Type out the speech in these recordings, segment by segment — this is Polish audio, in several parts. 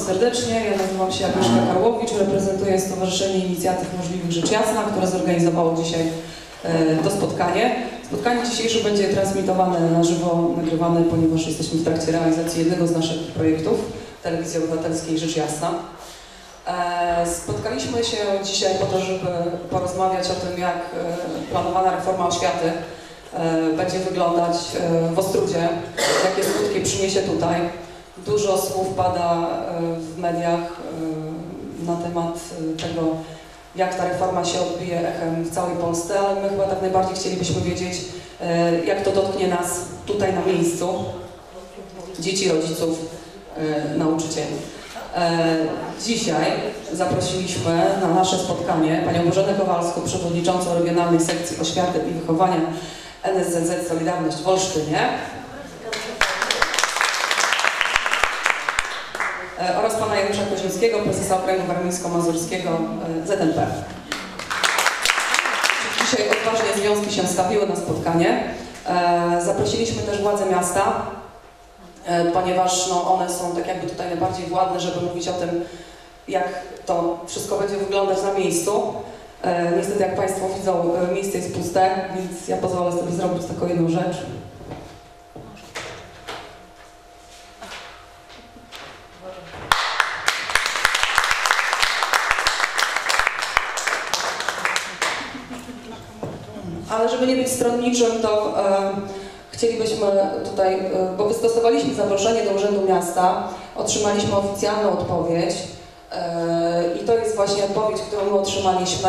serdecznie. Ja nazywam się Agnieszka Karłowicz, reprezentuję Stowarzyszenie Inicjatyw Możliwych Rzecz Jasna, które zorganizowało dzisiaj to spotkanie. Spotkanie dzisiejsze będzie transmitowane na żywo, nagrywane, ponieważ jesteśmy w trakcie realizacji jednego z naszych projektów, Telewizji Obywatelskiej Rzecz Jasna. Spotkaliśmy się dzisiaj po to, żeby porozmawiać o tym, jak planowana reforma oświaty będzie wyglądać w Ostródzie, jakie skutki przyniesie tutaj. Dużo słów pada w mediach na temat tego, jak ta reforma się odbije echem w całej Polsce, ale my chyba tak najbardziej chcielibyśmy wiedzieć, jak to dotknie nas tutaj na miejscu, dzieci, rodziców, nauczycieli. Dzisiaj zaprosiliśmy na nasze spotkanie panią Bożenę Kowalską, przewodniczącą Regionalnej Sekcji Oświaty i Wychowania NSZZ Solidarność w Olsztynie oraz pana Janusza Kozińskiego, prezesa Okręgu Warmińsko-Mazurskiego ZNP. Dzisiaj odważnie związki się stawiły na spotkanie. Zaprosiliśmy też władze miasta, ponieważ no, one są tak jakby tutaj najbardziej władne, żeby mówić o tym, jak to wszystko będzie wyglądać na miejscu. Niestety, jak Państwo widzą, miejsce jest puste, więc ja pozwolę sobie zrobić tylko jedną rzecz. Ale żeby nie być stronniczym, to chcielibyśmy tutaj, bo wystosowaliśmy zaproszenie do Urzędu Miasta, otrzymaliśmy oficjalną odpowiedź i to jest właśnie odpowiedź, którą my otrzymaliśmy.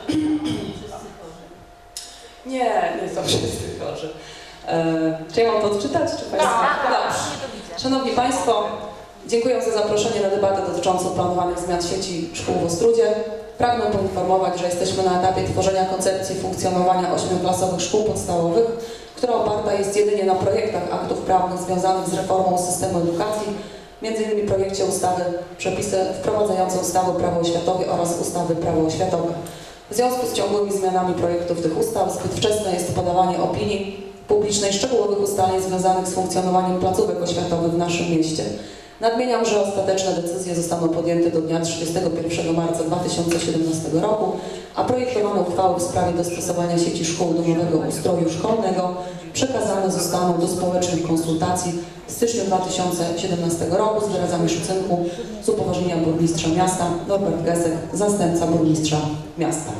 Nie są wszyscy chorzy. Czy ja mam to odczytać? Czy Państwo? Dobrze. Szanowni Państwo, dziękuję za zaproszenie na debatę dotyczącą planowanych zmian sieci szkół w Ostródzie. Pragnę poinformować, że jesteśmy na etapie tworzenia koncepcji funkcjonowania 8-klasowych szkół podstawowych, która oparta jest jedynie na projektach aktów prawnych związanych z reformą systemu edukacji, m.in. projekcie ustawy Przepisy wprowadzające ustawę Prawo oświatowe oraz ustawy Prawo oświatowe. W związku z ciągłymi zmianami projektów tych ustaw zbyt wczesne jest podawanie opinii publicznej szczegółowych ustaleń związanych z funkcjonowaniem placówek oświatowych w naszym mieście. Nadmieniam, że ostateczne decyzje zostaną podjęte do dnia 31 marca 2017 roku, a projektowane uchwały w sprawie dostosowania sieci szkół do nowego ustroju szkolnego przekazane zostaną do społecznych konsultacji w styczniu 2017 roku z wyrazami szacunku z upoważnienia burmistrza miasta Norbert Gesek, zastępca burmistrza miasta.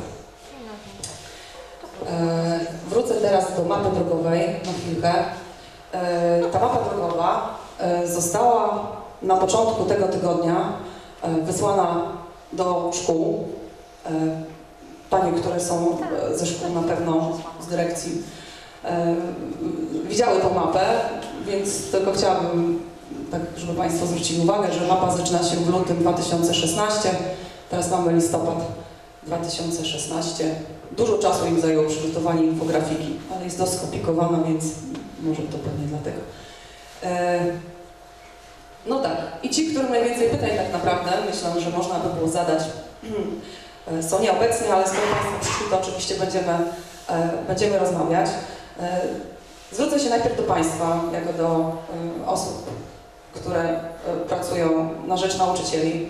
Wrócę teraz do mapy drogowej na chwilkę. Ta mapa drogowa została na początku tego tygodnia wysłana do szkół. Panie, które są ze szkół na pewno z dyrekcji widziały tą mapę, więc tylko chciałabym, tak, żeby Państwo zwrócili uwagę, że mapa zaczyna się w lutym 2016, teraz mamy listopad 2016. Dużo czasu im zajęło przygotowanie infografiki, ale jest dość skomplikowana, więc może to pewnie dlatego. No tak, i ci, którym najwięcej pytań tak naprawdę, myślę, że można by było zadać, są nieobecni, ale skoro Państwo przyszli, to oczywiście będziemy rozmawiać. Zwrócę się najpierw do Państwa, jako do osób, które pracują na rzecz nauczycieli.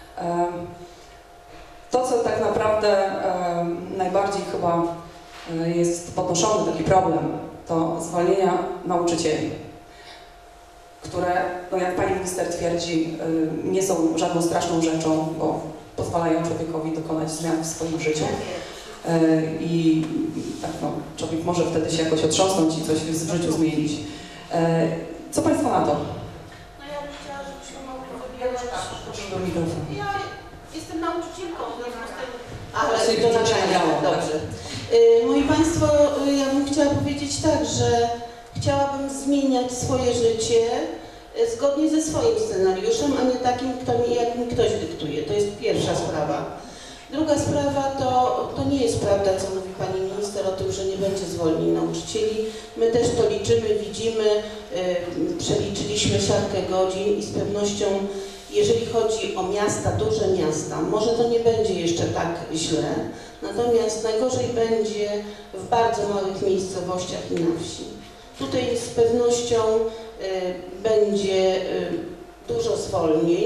To, co tak naprawdę najbardziej chyba jest podnoszony taki problem, to zwolnienia nauczycieli, które, no jak Pani Minister twierdzi, nie są żadną straszną rzeczą, bo pozwalają człowiekowi dokonać zmian w swoim życiu. I tak, no, człowiek może wtedy się jakoś otrząsnąć i coś w życiu zmienić. Co Państwo na to? No ja bym chciała, żebyśmy mogli wybierać... Proszę do mikrofonu. Ja jestem nauczycielką, w związku z tym... Ale to nagraniało, dobrze. Moi Państwo, ja bym chciała powiedzieć tak, że chciałabym zmieniać swoje życie zgodnie ze swoim scenariuszem, a nie takim, jak mi ktoś dyktuje. To jest pierwsza sprawa. Druga sprawa to nie jest prawda, co mówi Pani Minister o tym, że nie będzie zwolnień nauczycieli. My też to liczymy, widzimy, przeliczyliśmy siatkę godzin i z pewnością, jeżeli chodzi o miasta, duże miasta, może to nie będzie jeszcze tak źle, natomiast najgorzej będzie w bardzo małych miejscowościach i na wsi. Tutaj z pewnością będzie dużo zwolnień,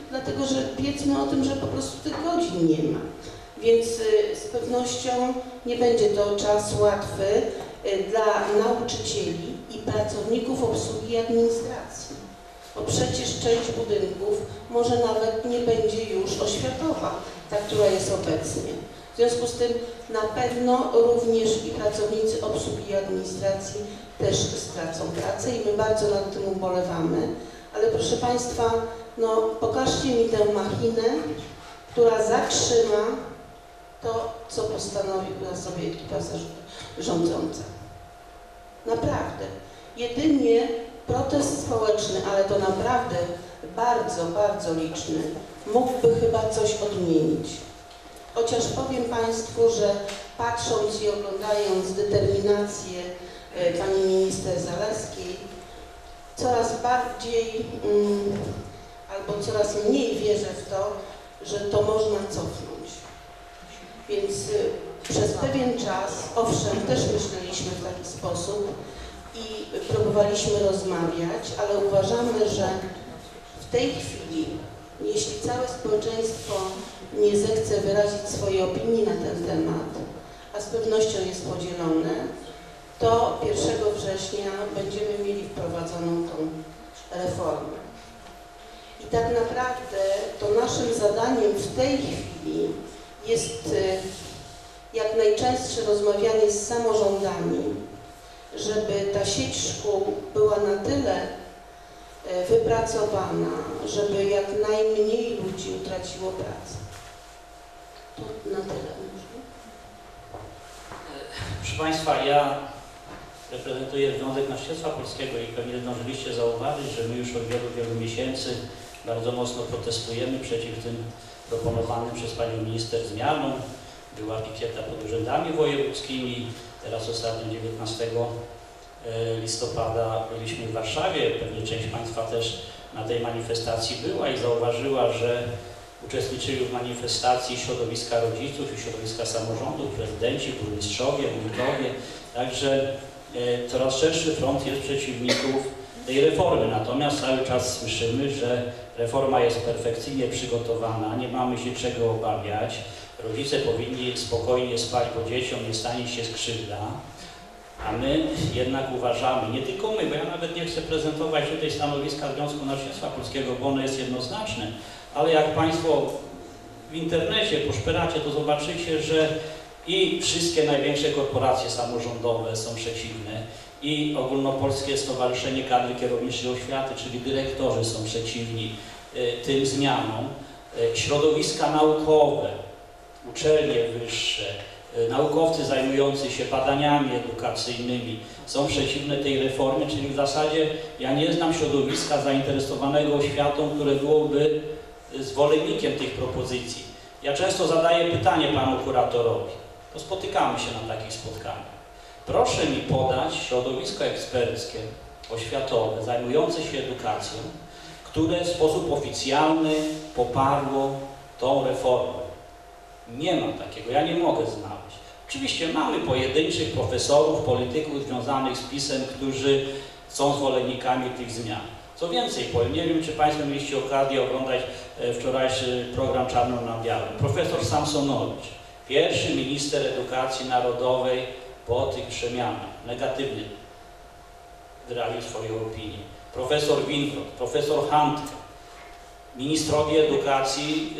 dlatego że wiedzmy o tym, że po prostu tych godzin nie ma. Więc z pewnością nie będzie to czas łatwy dla nauczycieli i pracowników obsługi administracji. Bo przecież część budynków może nawet nie będzie już oświatowa, ta, która jest obecnie. W związku z tym na pewno również i pracownicy obsługi i administracji też stracą pracę i my bardzo nad tym ubolewamy. Ale proszę Państwa, no pokażcie mi tę machinę, która zatrzyma to, co postanowiła sobie ekipa rządząca. Naprawdę. Jedynie protest społeczny, ale to naprawdę bardzo, bardzo liczny, mógłby chyba coś odmienić. Chociaż powiem Państwu, że patrząc i oglądając determinację pani minister Zalewskiej, coraz bardziej albo coraz mniej wierzę w to, że to można cofnąć. Więc przez pewien czas, owszem, też myśleliśmy w taki sposób i próbowaliśmy rozmawiać, ale uważamy, że w tej chwili, jeśli całe społeczeństwo nie zechce wyrazić swojej opinii na ten temat, a z pewnością jest podzielone, to 1 września będziemy mieli wprowadzoną tą reformę. I tak naprawdę to naszym zadaniem w tej chwili jest jak najczęstsze rozmawianie z samorządami, żeby ta sieć szkół była na tyle wypracowana, żeby jak najmniej ludzi utraciło pracę. To na tyle. Proszę Państwa, ja reprezentuję Związek Nauczycielstwa Polskiego i pewnie zdążyliście zauważyć, że my już od wielu miesięcy bardzo mocno protestujemy przeciw tym proponowanym przez Panią Minister zmianom. Była pikieta pod urzędami wojewódzkimi, teraz ostatnio 19 listopada byliśmy w Warszawie, pewnie część Państwa też na tej manifestacji była i zauważyła, że uczestniczyli w manifestacji środowiska rodziców i środowiska samorządów, prezydenci, burmistrzowie, wójtowie, także coraz szerszy front jest przeciwników tej reformy, natomiast cały czas słyszymy, że reforma jest perfekcyjnie przygotowana, nie mamy się czego obawiać, rodzice powinni spokojnie spać, bo dzieciom nie stanie się skrzywda, a my jednak uważamy, nie tylko my, bo ja nawet nie chcę prezentować tutaj stanowiska Związku Nauczycielstwa Polskiego, bo ono jest jednoznaczne, ale jak Państwo w internecie poszperacie, to zobaczycie, że i wszystkie największe korporacje samorządowe są przeciwne, i Ogólnopolskie Stowarzyszenie Kadry Kierowniczej Oświaty, czyli dyrektorzy są przeciwni tym zmianom, środowiska naukowe, uczelnie wyższe, naukowcy zajmujący się badaniami edukacyjnymi są przeciwne tej reformie, czyli w zasadzie ja nie znam środowiska zainteresowanego oświatą, które byłoby zwolennikiem tych propozycji. Ja często zadaję pytanie panu kuratorowi, to spotykamy się na takich spotkaniach. Proszę mi podać środowisko eksperckie, oświatowe, zajmujące się edukacją, które w sposób oficjalny poparło tą reformę. Nie ma takiego, ja nie mogę znaleźć. Oczywiście mamy pojedynczych profesorów, polityków związanych z PiS-em, którzy są zwolennikami tych zmian. Co więcej powiem, nie wiem, czy Państwo mieliście okazję oglądać wczorajszy program Czarno na Białym. Profesor Samsonowicz, pierwszy minister edukacji narodowej po tych przemianach, negatywnie wyraził swoją opinię. Profesor Winfrott, profesor Handke, ministrowie edukacji,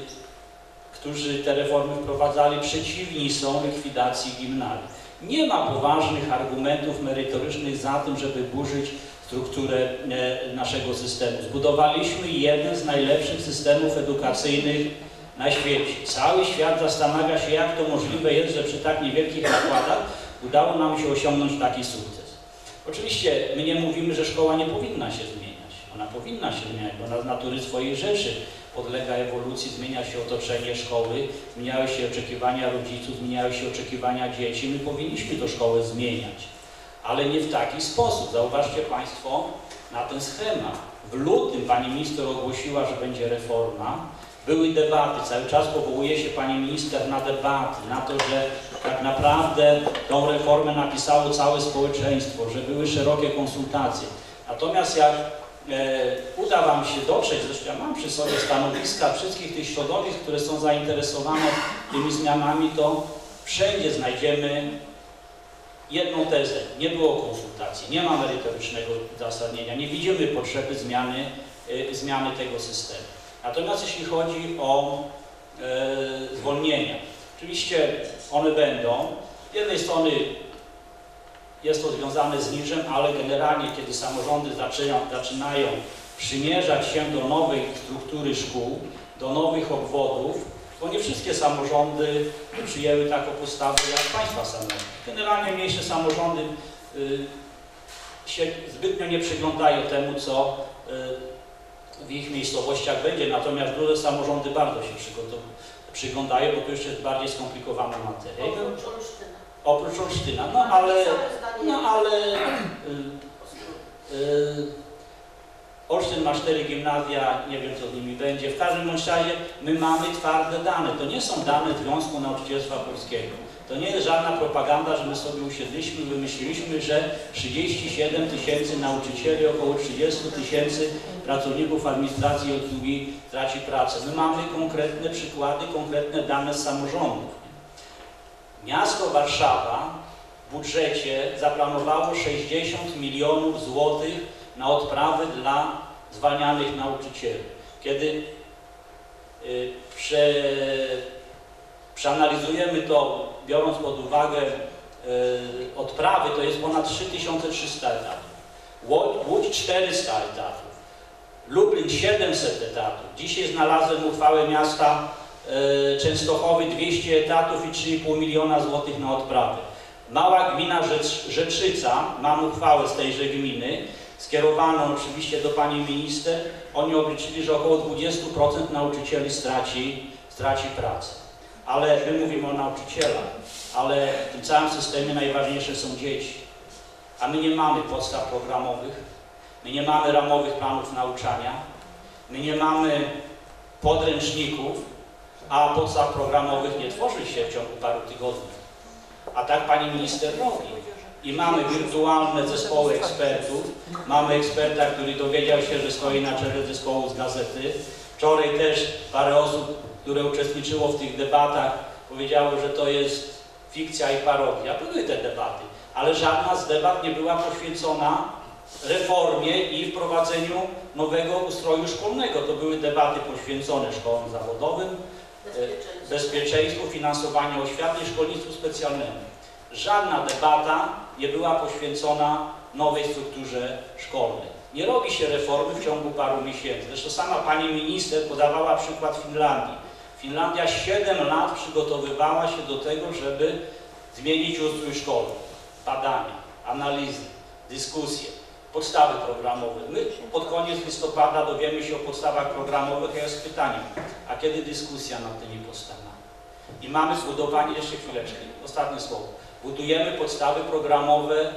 którzy te reformy wprowadzali, przeciwni są likwidacji gimnazjów. Nie ma poważnych argumentów merytorycznych za tym, żeby burzyć strukturę naszego systemu. Zbudowaliśmy jeden z najlepszych systemów edukacyjnych na świecie. Cały świat zastanawia się, jak to możliwe jest, że przy tak niewielkich nakładach udało nam się osiągnąć taki sukces. Oczywiście my nie mówimy, że szkoła nie powinna się zmieniać. Ona powinna się zmieniać, bo ona z natury swojej rzeczy podlega ewolucji, zmienia się otoczenie szkoły, zmieniały się oczekiwania rodziców, zmieniały się oczekiwania dzieci. My powinniśmy tę szkołę zmieniać, ale nie w taki sposób. Zauważcie Państwo na ten schemat. W lutym pani minister ogłosiła, że będzie reforma. Były debaty, cały czas powołuje się pani minister na debaty, na to, że tak naprawdę tą reformę napisało całe społeczeństwo, że były szerokie konsultacje. Natomiast jak uda Wam się dotrzeć, zresztą ja mam przy sobie stanowiska wszystkich tych środowisk, które są zainteresowane tymi zmianami, to wszędzie znajdziemy jedną tezę. Nie było konsultacji, nie ma merytorycznego uzasadnienia, nie widzimy potrzeby zmiany tego systemu. Natomiast jeśli chodzi o zwolnienia, oczywiście one będą. Z jednej strony jest to związane z niczym, ale generalnie kiedy samorządy zaczynają przymierzać się do nowej struktury szkół, do nowych obwodów, bo nie wszystkie samorządy przyjęły taką postawę jak państwa samorządy. Generalnie mniejsze samorządy się zbytnio nie przyglądają temu, co w ich miejscowościach będzie, natomiast duże samorządy bardzo się przyglądają, bo to już jest bardziej skomplikowana materia. Oprócz Olsztyna, Olsztyn ma 4 gimnazja, nie wiem co z nimi będzie. W każdym razie my mamy twarde dane. To nie są dane Związku Nauczycielstwa Polskiego. To nie jest żadna propaganda, że my sobie usiedliśmy, wymyśliliśmy, że 37 000 nauczycieli, około 30 000 pracowników administracji od długi traci pracę. My mamy konkretne przykłady, konkretne dane z samorządów. Miasto Warszawa w budżecie zaplanowało 60 milionów złotych na odprawy dla zwalnianych nauczycieli. Kiedy przeanalizujemy to, biorąc pod uwagę odprawy, to jest ponad 3300 etatów. Łódź 400 etatów. Lublin 700 etatów. Dzisiaj znalazłem uchwałę miasta Częstochowy 200 etatów i 3,5 miliona złotych na odprawy. Mała gmina Rzeczyca, mam uchwałę z tejże gminy, skierowaną oczywiście do pani minister, oni obliczyli, że około 20% nauczycieli straci pracę. Ale my mówimy o nauczycielach, ale w tym całym systemie najważniejsze są dzieci. A my nie mamy podstaw programowych, my nie mamy ramowych planów nauczania, my nie mamy podręczników, a podstaw programowych nie tworzy się w ciągu paru tygodni. A tak pani minister robi. I mamy wirtualne zespoły ekspertów. Mamy eksperta, który dowiedział się, że stoi na czele zespołu z gazety. Wczoraj też parę osób, które uczestniczyło w tych debatach, powiedziało, że to jest fikcja i parodia. Były te debaty, ale żadna z debat nie była poświęcona reformie i wprowadzeniu nowego ustroju szkolnego. To były debaty poświęcone szkołom zawodowym, bezpieczeństwu, finansowaniu oświaty i szkolnictwu specjalnemu. Żadna debata nie była poświęcona nowej strukturze szkolnej. Nie robi się reformy w ciągu paru miesięcy. Zresztą sama pani minister podawała przykład Finlandii. Finlandia 7 lat przygotowywała się do tego, żeby zmienić ustrój szkolny. Badania, analizy, dyskusje, podstawy programowe. My pod koniec listopada dowiemy się o podstawach programowych, a jest pytanie, a kiedy dyskusja nad tymi podstawami? I mamy zbudowanie, jeszcze chwileczkę, ostatnie słowo. Budujemy podstawy programowe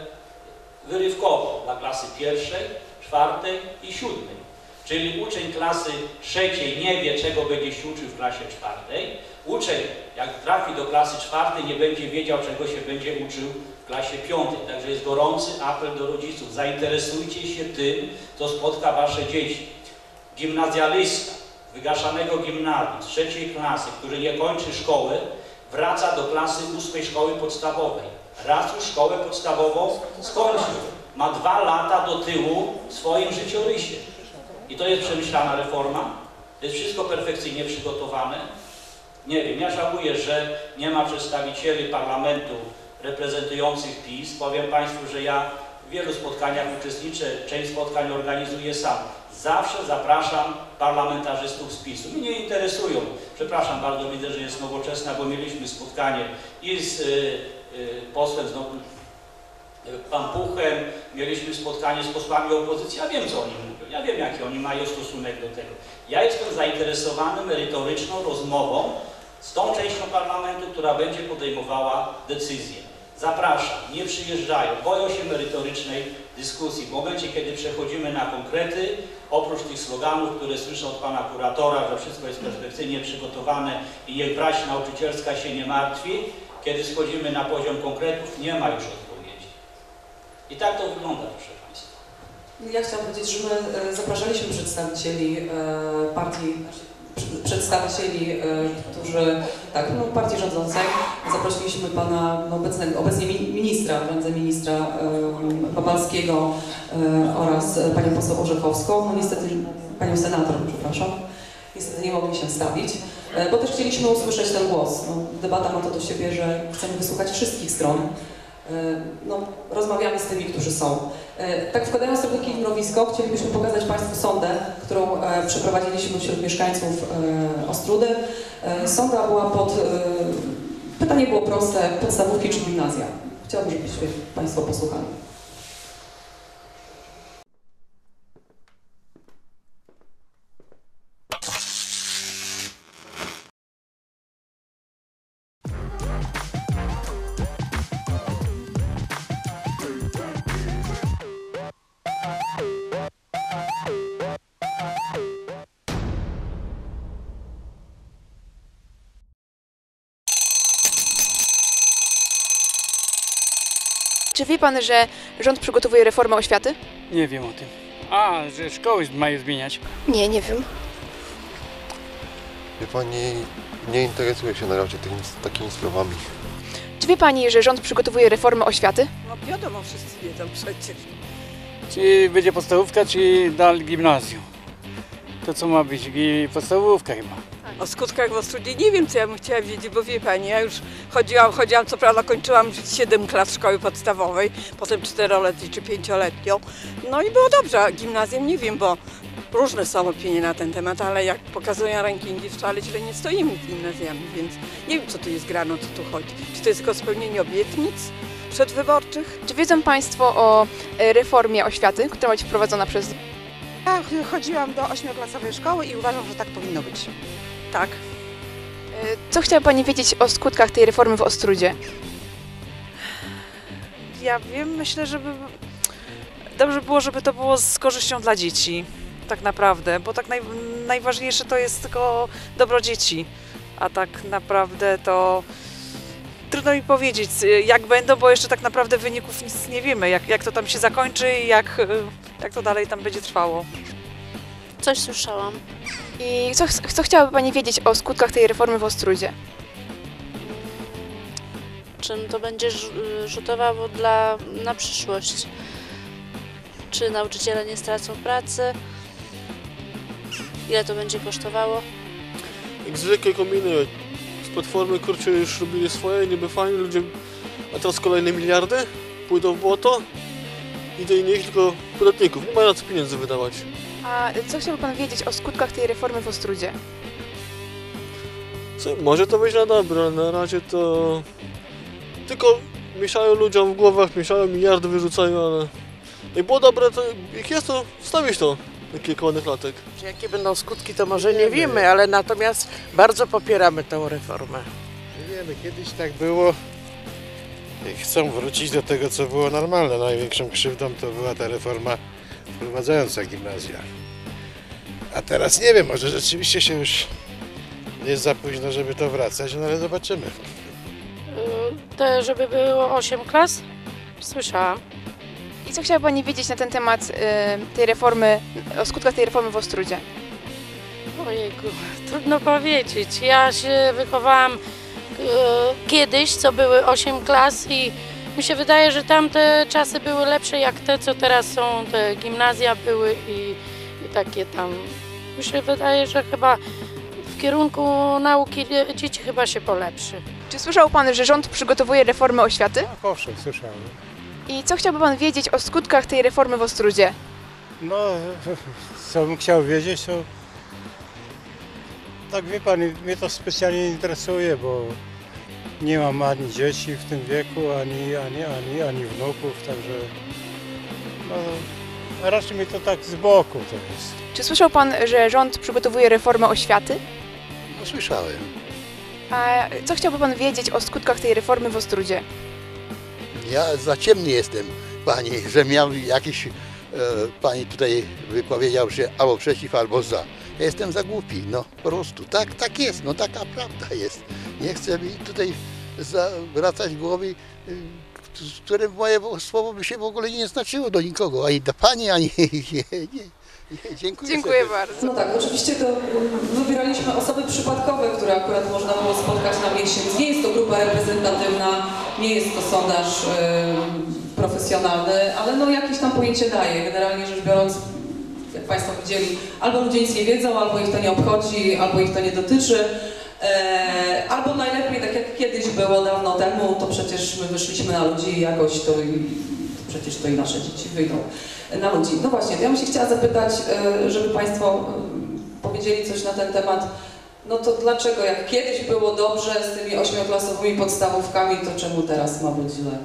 wyrywkowo dla klasy 1., 4. i 7. Czyli uczeń klasy 3. nie wie, czego będzie się uczył w klasie 4. Uczeń, jak trafi do klasy 4., nie będzie wiedział, czego się będzie uczył w klasie 5. Także jest gorący apel do rodziców. Zainteresujcie się tym, co spotka wasze dzieci. Gimnazjalista wygaszanego gimnazjum z 3. klasy, który nie kończy szkoły, wraca do klasy 8. szkoły podstawowej. Raz już szkołę podstawową skończył. Ma 2 lata do tyłu w swoim życiorysie. I to jest przemyślana reforma. To jest wszystko perfekcyjnie przygotowane. Nie wiem, ja żałuję, że nie ma przedstawicieli parlamentu reprezentujących PiS. Powiem Państwu, że ja w wielu spotkaniach uczestniczę, część spotkań organizuję sam. Zawsze zapraszam parlamentarzystów z PiS-u. Mnie nie interesują. Przepraszam bardzo, widzę, że jest Nowoczesna, bo mieliśmy spotkanie i z posłem Pampuchem, mieliśmy spotkanie z posłami opozycji. Ja wiem, co oni mówią. Ja wiem, jaki oni mają stosunek do tego. Ja jestem zainteresowany merytoryczną rozmową z tą częścią parlamentu, która będzie podejmowała decyzje. Zapraszam, nie przyjeżdżają, boją się merytorycznej dyskusji. W momencie, kiedy przechodzimy na konkrety, oprócz tych sloganów, które słyszę od pana kuratora, że wszystko jest perfekcyjnie przygotowane i niech brać nauczycielska się nie martwi, kiedy schodzimy na poziom konkretów, nie ma już odpowiedzi. I tak to wygląda, proszę Państwa. Ja chciałam powiedzieć, że my zapraszaliśmy przedstawicieli partii, którzy, tak, no, partii rządzącej. Zaprosiliśmy pana obecnie ministra, wiceministra Babalskiego oraz panią poseł Orzechowską, no niestety panią senator, przepraszam. Niestety nie mogli się stawić, bo też chcieliśmy usłyszeć ten głos. No, debata ma to do siebie, że chcemy wysłuchać wszystkich stron. No, rozmawiamy z tymi, którzy są. Tak wkładając trochę kij w mrowisko, chcielibyśmy pokazać Państwu sondę, którą przeprowadziliśmy wśród mieszkańców Ostródy. Sonda była pytanie było proste, podstawówki czy gimnazja. Chciałabym, żebyście Państwo posłuchali. Czy wie Pan, że rząd przygotowuje reformę oświaty? Nie wiem o tym. A, że szkoły mają zmieniać. Nie, nie wiem. Wie pani, nie interesuje się na razie takimi sprawami. Czy wie Pani, że rząd przygotowuje reformę oświaty? No wiadomo, wszyscy wiedzą przecież. Czy będzie podstawówka, czy dalej gimnazjum? To co ma być? Podstawówka chyba. O skutkach w Ostródzie nie wiem, co ja bym chciała wiedzieć, bo wie pani, ja już chodziłam, co prawda kończyłam 7 klas szkoły podstawowej, potem 4-letnią czy 5-letnią. No i było dobrze, a gimnazjum nie wiem, bo różne są opinie na ten temat, ale jak pokazują rankingi, wcale źle nie stoimy z gimnazjami, więc nie wiem, co tu jest grane, o co tu chodzi. Czy to jest tylko spełnienie obietnic przedwyborczych? Czy wiedzą Państwo o reformie oświaty, która ma być wprowadzona przez... Ja chodziłam do 8-klasowej szkoły i uważam, że tak powinno być. Tak. Co chciała Pani wiedzieć o skutkach tej reformy w Ostródzie? Ja wiem, myślę, że dobrze było, żeby to było z korzyścią dla dzieci, tak naprawdę, bo tak najważniejsze to jest tylko dobro dzieci, a tak naprawdę to trudno mi powiedzieć, jak będą, bo jeszcze tak naprawdę wyników nic nie wiemy, jak to tam się zakończy i jak to dalej tam będzie trwało. Coś słyszałam. I co chciałaby Pani wiedzieć o skutkach tej reformy w Ostródzie? Czym to będzie rzutowało na przyszłość? Czy nauczyciele nie stracą pracy? Ile to będzie kosztowało? Jak zwykle kombiny. Z Platformy kurczę już robili swoje, niby fajnie ludzie, a teraz kolejne miliardy pójdą w błoto i to nie tylko podatników, nie mają na co pieniędzy wydawać. A co chciałby Pan wiedzieć o skutkach tej reformy w Ostródzie? Może to być na dobre, ale na razie to tylko mieszają ludziom w głowach, mieszają miliardy, wyrzucają, ale jak było dobre, to jak jest, to stawić to na kilka ładnych latek. Jakie będą skutki, to może nie wiemy, ale natomiast bardzo popieramy tę reformę. Wiemy, kiedyś tak było. Chcą wrócić do tego, co było normalne. Największą krzywdą to była ta reforma wprowadzająca gimnazja. A teraz nie wiem, może rzeczywiście się już jest za późno, żeby to wracać, no ale zobaczymy. Żeby było 8 klas? Słyszałam. I co chciała Pani wiedzieć na ten temat tej reformy, o skutkach tej reformy w Ostródzie? Ojejku, trudno powiedzieć. Ja się wychowałam kiedyś, co były 8 klas i mi się wydaje, że tamte czasy były lepsze jak te, co teraz są. Te gimnazja były i takie tam. Mi się wydaje, że chyba w kierunku nauki dzieci chyba się polepszy. Czy słyszał Pan, że rząd przygotowuje reformę oświaty? Tak, owszem, słyszałem. I co chciałby Pan wiedzieć o skutkach tej reformy w Ostródzie? No, co bym chciał wiedzieć, to tak wie Pan, mnie to specjalnie nie interesuje, bo nie mam ani dzieci w tym wieku, ani wnuków, także no, raczej mi to tak z boku to jest. Czy słyszał Pan, że rząd przygotowuje reformę oświaty? No, słyszałem. A co chciałby Pan wiedzieć o skutkach tej reformy w Ostródzie? Ja za ciemny jestem, Pani, że miał jakiś, Pani tutaj wypowiedział się albo przeciw, albo za. Ja jestem za głupi, no po prostu, tak jest, no taka prawda jest. Nie chcę mi tutaj zawracać głowy z którym moje słowo by się w ogóle nie znaczyło do nikogo, ani do pani, ani nie. Dziękuję. Dziękuję bardzo. No tak, oczywiście to wybieraliśmy osoby przypadkowe, które akurat można było spotkać na miesiąc. Nie jest to grupa reprezentatywna, nie jest to sondaż profesjonalny, ale no jakieś tam pojęcie daje. Generalnie rzecz biorąc, jak Państwo widzieli, albo ludzie nic nie wiedzą, albo ich to nie obchodzi, albo ich to nie dotyczy. Albo najlepiej, tak jak kiedyś było dawno temu, to przecież my wyszliśmy na ludzi i jakoś to przecież to i nasze dzieci wyjdą na ludzi. No właśnie, to ja bym się chciała zapytać, żeby Państwo powiedzieli coś na ten temat. No to dlaczego, jak kiedyś było dobrze z tymi 8-klasowymi podstawówkami, to czemu teraz ma być źle?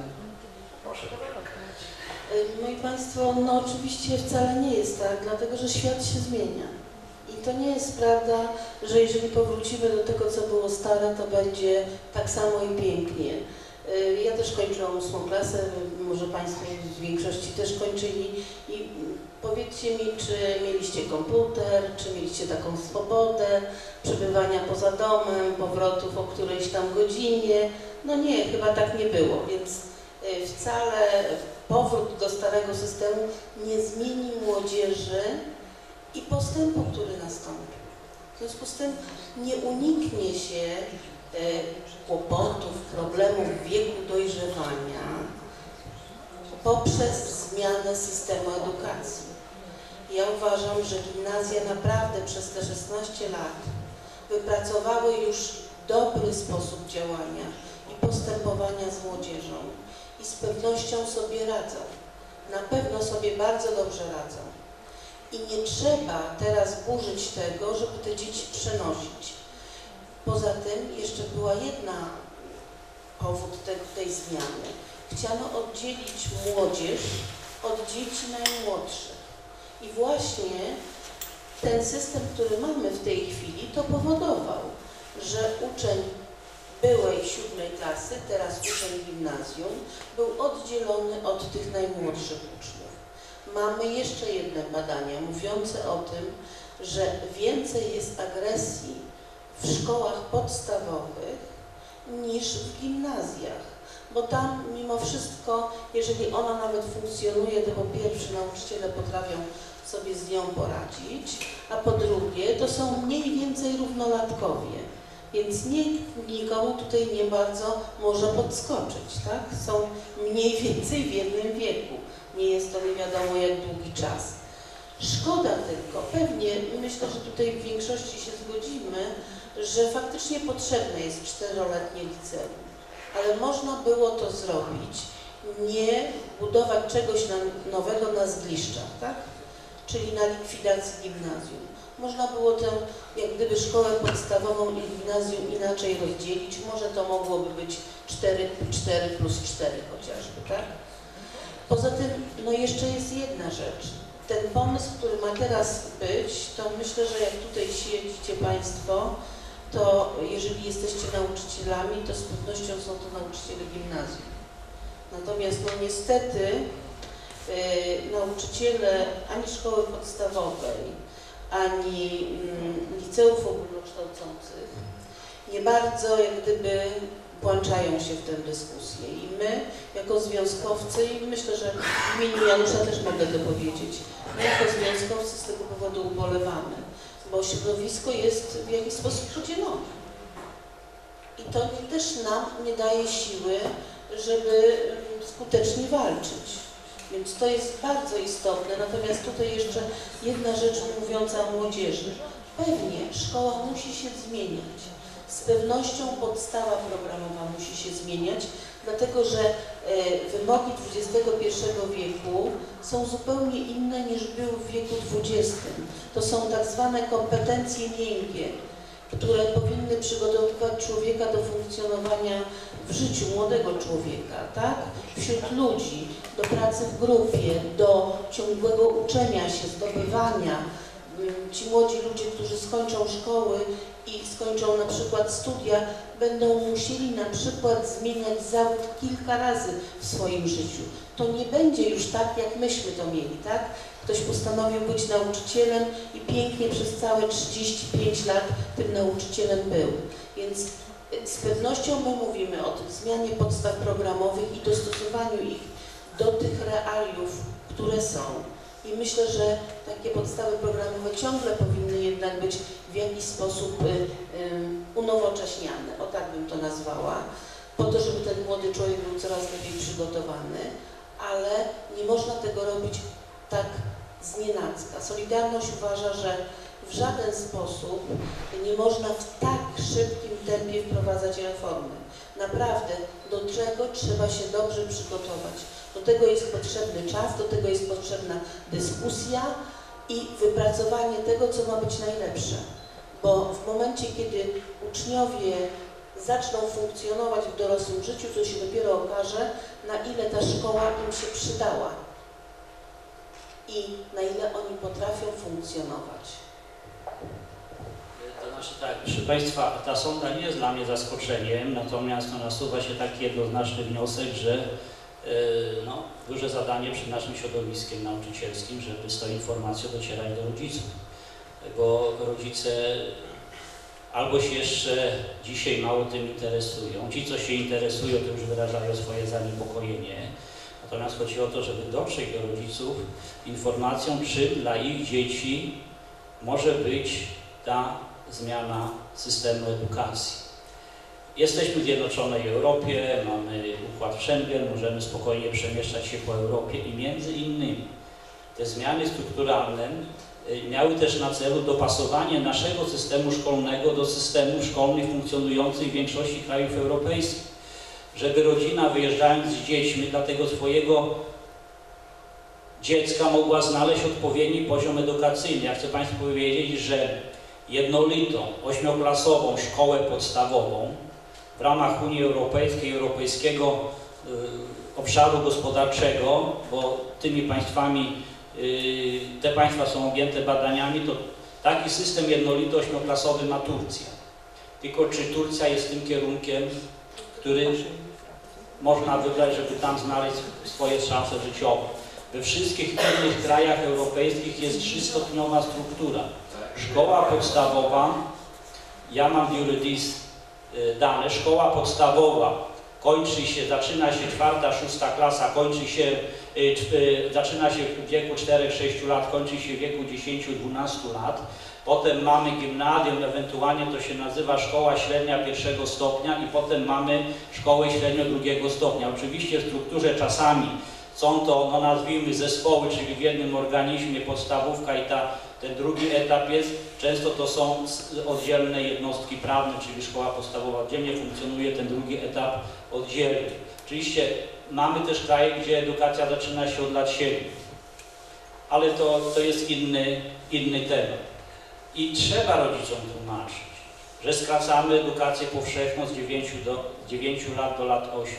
Moi Państwo, no oczywiście wcale nie jest tak, dlatego że świat się zmienia. I to nie jest prawda, że jeżeli powrócimy do tego, co było stare, to będzie tak samo i pięknie. Ja też kończyłam 8. klasę, może Państwo w większości też kończyli i powiedzcie mi, czy mieliście komputer, czy mieliście taką swobodę przebywania poza domem, powrotów o którejś tam godzinie. No nie, chyba tak nie było, więc wcale powrót do starego systemu nie zmieni młodzieży i postępu, który nastąpi. W związku z tym nie uniknie się kłopotów, problemów w wieku dojrzewania poprzez zmianę systemu edukacji. Ja uważam, że gimnazja naprawdę przez te 16 lat wypracowały już dobry sposób działania i postępowania z młodzieżą i z pewnością sobie radzą. Na pewno sobie bardzo dobrze radzą. I nie trzeba teraz burzyć tego, żeby te dzieci przenosić. Poza tym jeszcze była jedna powód tej zmiany. Chciano oddzielić młodzież od dzieci najmłodszych. I właśnie ten system, który mamy w tej chwili, to powodował, że uczeń byłej 7. klasy, teraz uczeń gimnazjum, był oddzielony od tych najmłodszych uczniów. Mamy jeszcze jedne badania mówiące o tym, że więcej jest agresji w szkołach podstawowych niż w gimnazjach, bo tam mimo wszystko, jeżeli ona nawet funkcjonuje, to po pierwsze nauczyciele potrafią sobie z nią poradzić, a po drugie to są mniej więcej równolatkowie, więc nikt nikomu tutaj nie bardzo może podskoczyć, tak? Są mniej więcej w jednym wieku. Nie jest to nie wiadomo jak długi czas. Szkoda tylko, pewnie myślę, że tutaj w większości się zgodzimy, że faktycznie potrzebne jest 4-letnie liceum, ale można było to zrobić, nie budować czegoś nowego na zgliszczach, tak? Czyli na likwidacji gimnazjum. Można było tę, jak gdyby szkołę podstawową i gimnazjum inaczej rozdzielić, może to mogłoby być 4+4 chociażby, tak? Poza tym, no jeszcze jest jedna rzecz. Ten pomysł, który ma teraz być, to myślę, że jak tutaj siedzicie Państwo, to jeżeli jesteście nauczycielami, to z pewnością są to nauczyciele gimnazjum. Natomiast no niestety nauczyciele ani szkoły podstawowej, ani liceów ogólnokształcących nie bardzo jak gdyby włączają się w tę dyskusję. I my, jako związkowcy, i myślę, że w imieniu Janusza też mogę to powiedzieć, my jako związkowcy z tego powodu ubolewamy, bo środowisko jest w jakiś sposób podzielone. I to też nam nie daje siły, żeby skutecznie walczyć. Więc to jest bardzo istotne. Natomiast tutaj jeszcze jedna rzecz mówiąca o młodzieży. Pewnie szkoła musi się zmieniać. Z pewnością podstawa programowa musi się zmieniać, dlatego że wymogi XXI wieku są zupełnie inne niż były w wieku XX. To są tak zwane kompetencje miękkie, które powinny przygotowywać człowieka do funkcjonowania w życiu, młodego człowieka, tak? Wśród ludzi, do pracy w grupie, do ciągłego uczenia się, zdobywania. Ci młodzi ludzie, którzy skończą szkoły i skończą na przykład studia, będą musieli na przykład zmieniać zawód kilka razy w swoim życiu. To nie będzie już tak, jak myśmy to mieli, tak? Ktoś postanowił być nauczycielem i pięknie przez całe 35 lat tym nauczycielem był. Więc z pewnością my mówimy o tych zmianie podstaw programowych i dostosowaniu ich do tych realiów, które są. I myślę, że takie podstawy programowe ciągle powinny jednak być w jakiś sposób unowocześniane, o tak bym to nazwała, po to, żeby ten młody człowiek był coraz lepiej przygotowany, ale nie można tego robić tak znienacka. Solidarność uważa, że w żaden sposób nie można w tak szybkim tempie wprowadzać reformy. Naprawdę, do czego trzeba się dobrze przygotować. Do tego jest potrzebny czas, do tego jest potrzebna dyskusja i wypracowanie tego, co ma być najlepsze. Bo w momencie, kiedy uczniowie zaczną funkcjonować w dorosłym życiu, to się dopiero okaże, na ile ta szkoła im się przydała i na ile oni potrafią funkcjonować. To znaczy tak, proszę Państwa, ta sonda nie jest dla mnie zaskoczeniem, natomiast nasuwa się taki jednoznaczny wniosek, że duże zadanie przed naszym środowiskiem nauczycielskim, żeby z tą informacją docierać do rodziców, bo rodzice albo się jeszcze dzisiaj mało tym interesują, ci co się interesują, to już wyrażają swoje zaniepokojenie, natomiast chodzi o to, żeby dotrzeć do rodziców informacją, czym dla ich dzieci może być ta zmiana systemu edukacji. Jesteśmy w Zjednoczonej Europie, mamy układ Schengen, możemy spokojnie przemieszczać się po Europie i między innymi te zmiany strukturalne miały też na celu dopasowanie naszego systemu szkolnego do systemów szkolnych funkcjonujących w większości krajów europejskich. Żeby rodzina wyjeżdżając z dziećmi dla tego swojego dziecka mogła znaleźć odpowiedni poziom edukacyjny. Ja chcę Państwu powiedzieć, że jednolitą, 8-klasową szkołę podstawową w ramach Unii Europejskiej, Europejskiego Obszaru Gospodarczego, bo tymi państwami, te państwa są objęte badaniami, to taki system jednolity 8-klasowy ma Turcja. Tylko czy Turcja jest tym kierunkiem, który można wybrać, żeby tam znaleźć swoje szanse życiowe? We wszystkich innych krajach europejskich jest 3-stopniowa struktura. Szkoła podstawowa, ja mam w Juridis dane, szkoła podstawowa kończy się, zaczyna się 4-6 klasa, kończy się, zaczyna się w wieku 4-6 lat, kończy się w wieku 10-12 lat. Potem mamy gimnazjum, ewentualnie to się nazywa szkoła średnia 1. stopnia i potem mamy szkołę średnią 2. stopnia. Oczywiście w strukturze czasami są to, nazwijmy, zespoły, czyli w jednym organizmie podstawówka i ten drugi etap jest, często to są oddzielne jednostki prawne, czyli szkoła podstawowa oddzielnie funkcjonuje, ten drugi etap oddzielny. Oczywiście mamy też kraje, gdzie edukacja zaczyna się od lat 7, ale to jest inny temat. I trzeba rodzicom tłumaczyć, że skracamy edukację powszechną z 9 lat do lat 8,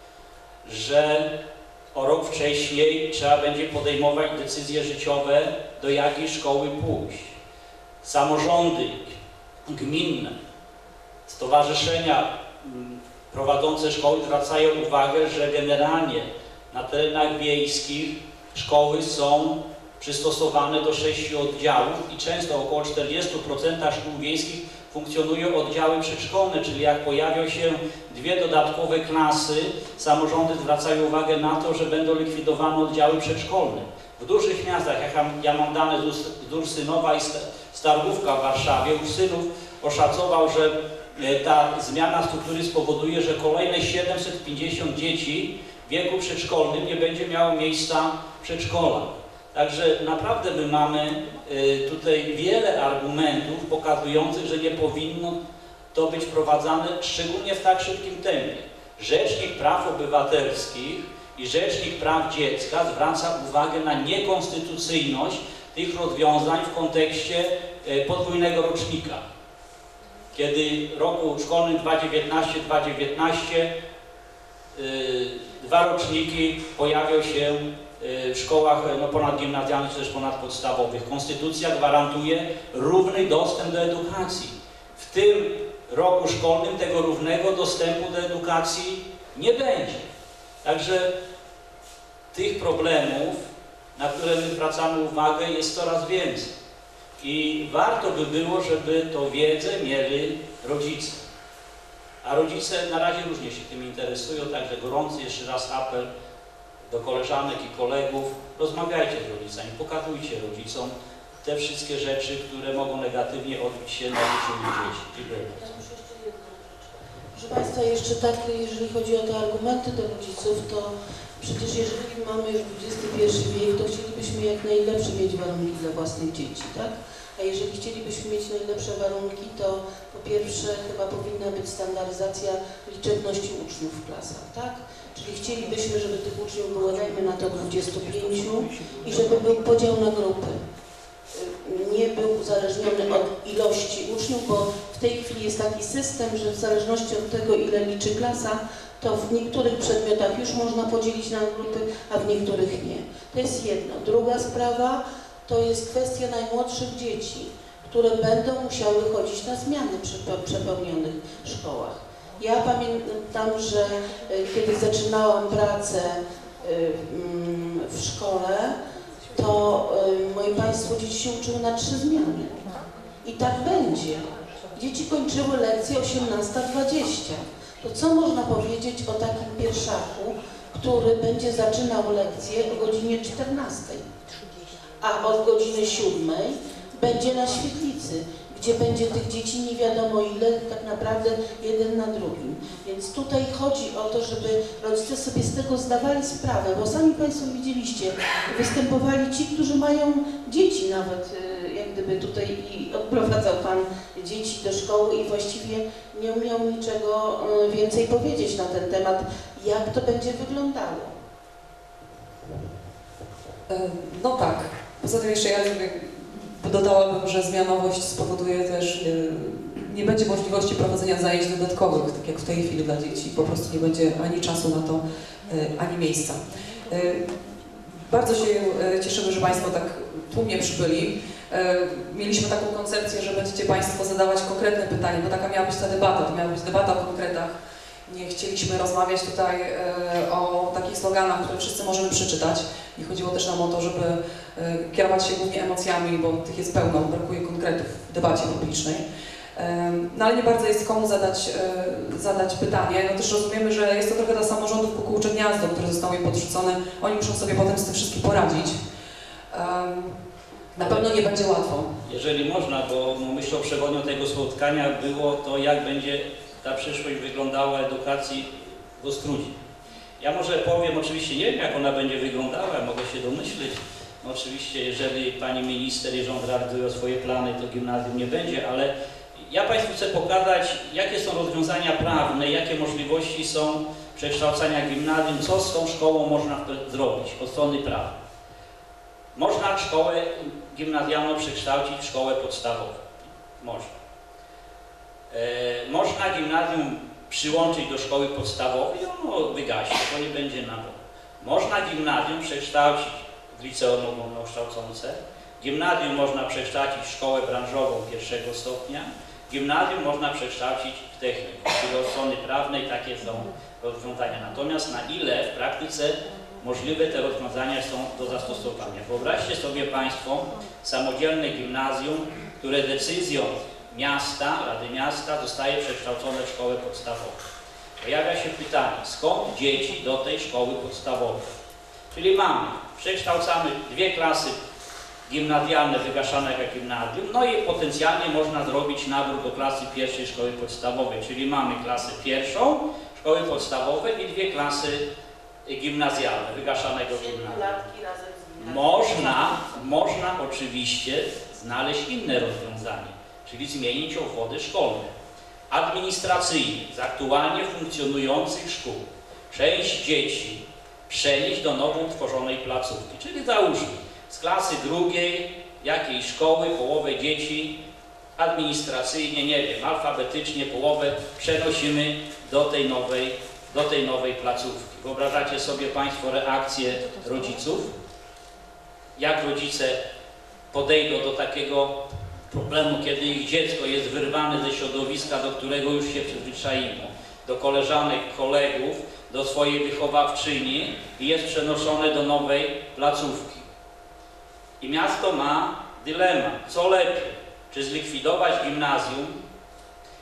że o rok wcześniej trzeba będzie podejmować decyzje życiowe, do jakiej szkoły pójść. Samorządy gminne, stowarzyszenia prowadzące szkoły zwracają uwagę, że generalnie na terenach wiejskich szkoły są przystosowane do 6 oddziałów i często około 40% szkół wiejskich funkcjonują oddziały przedszkolne, czyli jak pojawią się 2 dodatkowe klasy, samorządy zwracają uwagę na to, że będą likwidowane oddziały przedszkolne. W dużych miastach, ja mam dane z Ursynowa i Stargówka w Warszawie, Ursynów oszacował, że ta zmiana struktury spowoduje, że kolejne 750 dzieci w wieku przedszkolnym nie będzie miało miejsca w przedszkolach. Także naprawdę my mamy tutaj wiele argumentów pokazujących, że nie powinno to być wprowadzane, szczególnie w tak szybkim tempie. Rzecznik Praw Obywatelskich i Rzecznik Praw Dziecka zwraca uwagę na niekonstytucyjność tych rozwiązań w kontekście podwójnego rocznika. Kiedy w roku szkolnym 2019-2019 2 roczniki pojawią się w szkołach ponadgimnazjalnych czy też ponadpodstawowych. Konstytucja gwarantuje równy dostęp do edukacji. W tym roku szkolnym tego równego dostępu do edukacji nie będzie. Także tych problemów, na które my zwracamy uwagę, jest coraz więcej. I warto by było, żeby tą wiedzę mieli rodzice. A rodzice na razie różnie się tym interesują, także gorący jeszcze raz apel do koleżanek i kolegów, rozmawiajcie z rodzicami, pokazujcie rodzicom te wszystkie rzeczy, które mogą negatywnie odbić się na życiu dzieci. Dziękuję. Proszę Państwa, jeszcze tak, jeżeli chodzi o te argumenty do rodziców, to przecież jeżeli mamy już XXI wiek, to chcielibyśmy jak najlepsze mieć warunki dla własnych dzieci, tak? A jeżeli chcielibyśmy mieć najlepsze warunki, to po pierwsze chyba powinna być standaryzacja liczebności uczniów w klasach, tak? Czyli chcielibyśmy, żeby tych uczniów było, dajmy na to, 25 i żeby był podział na grupy. Nie był uzależniony od ilości uczniów, bo w tej chwili jest taki system, że w zależności od tego, ile liczy klasa, to w niektórych przedmiotach już można podzielić na grupy, a w niektórych nie. To jest jedno. Druga sprawa to jest kwestia najmłodszych dzieci, które będą musiały chodzić na zmiany przy przepełnionych szkołach. Ja pamiętam, że kiedy zaczynałam pracę w szkole, to moi Państwo, dzieci się uczyły na 3 zmiany. I tak będzie. Dzieci kończyły lekcje 18:20. To co można powiedzieć o takim pierwszaku, który będzie zaczynał lekcję o godzinie 14, a od godziny 7 będzie na świetlicy, gdzie będzie tych dzieci nie wiadomo ile, tak naprawdę jeden na drugim. Więc tutaj chodzi o to, żeby rodzice sobie z tego zdawali sprawę, bo sami Państwo widzieliście, występowali ci, którzy mają dzieci nawet, jak gdyby tutaj i odprowadzał Pan dzieci do szkoły i właściwie nie umiał niczego więcej powiedzieć na ten temat, jak to będzie wyglądało. No tak. Poza tym jeszcze ja dodałabym, że zmianowość spowoduje też, nie będzie możliwości prowadzenia zajęć dodatkowych, tak jak w tej chwili dla dzieci. Po prostu nie będzie ani czasu na to, ani miejsca. Bardzo się cieszymy, że Państwo tak tłumnie przybyli. Mieliśmy taką koncepcję, że będziecie Państwo zadawać konkretne pytania, bo taka miała być ta debata, to miała być debata o konkretach. Nie chcieliśmy rozmawiać tutaj o takich sloganach, które wszyscy możemy przeczytać. Nie chodziło też nam o to, żeby kierować się głównie emocjami, bo tych jest pełno, brakuje konkretów w debacie publicznej. No ale nie bardzo jest komu zadać pytanie. No też rozumiemy, że jest to trochę dla samorządów kukułcze gniazdo, które zostało im podrzucone. Oni muszą sobie potem z tym wszystkim poradzić. Na pewno nie będzie łatwo. Jeżeli można, bo myślą przewodnią tego spotkania było to, jak będzie ta przyszłość wyglądała edukacji w Ostródzie. Ja może powiem, oczywiście nie wiem, jak ona będzie wyglądała, mogę się domyśleć. No oczywiście, jeżeli pani minister i rząd realizują swoje plany, to gimnazjum nie będzie, ale ja Państwu chcę pokazać, jakie są rozwiązania prawne, jakie możliwości są przekształcania gimnazjum, co z tą szkołą można zrobić od strony prawnej. Można szkołę gimnazjalną przekształcić w szkołę podstawową. Można. Można gimnazjum przyłączyć do szkoły podstawowej i ono wygaśnie, to nie będzie naboru. Można gimnazjum przekształcić w liceum ogólnokształcące, gimnazjum można przekształcić w szkołę branżową pierwszego stopnia, gimnazjum można przekształcić w technikum, czyli od strony prawnej takie są rozwiązania. Natomiast na ile w praktyce możliwe te rozwiązania są do zastosowania? Wyobraźcie sobie Państwo samodzielne gimnazjum, które decyzją miasta, Rady Miasta zostaje przekształcone w szkołę podstawową. Pojawia się pytanie, skąd dzieci do tej szkoły podstawowej? Czyli przekształcamy 2 klasy gimnazjalne wygaszane jak gimnazjum, no i potencjalnie można zrobić nabór do klasy pierwszej szkoły podstawowej, czyli mamy klasę pierwszą szkoły podstawowej i 2 klasy gimnazjalne, wygaszanego gimnazjum. Można oczywiście znaleźć inne rozwiązanie, czyli zmienić obwody szkolne. Administracyjnie z aktualnie funkcjonujących szkół część dzieci przenieść do nowo utworzonej placówki, czyli załóżmy z klasy 2 jakiejś szkoły połowę dzieci administracyjnie, nie wiem, alfabetycznie połowę przenosimy do tej nowej placówki. Wyobrażacie sobie Państwo reakcję rodziców? Jak rodzice podejdą do takiego problemu, kiedy ich dziecko jest wyrwane ze środowiska, do którego już się przyzwyczaiło, do koleżanek, kolegów, do swojej wychowawczyni i jest przenoszone do nowej placówki. I miasto ma dylemat, co lepiej, czy zlikwidować gimnazjum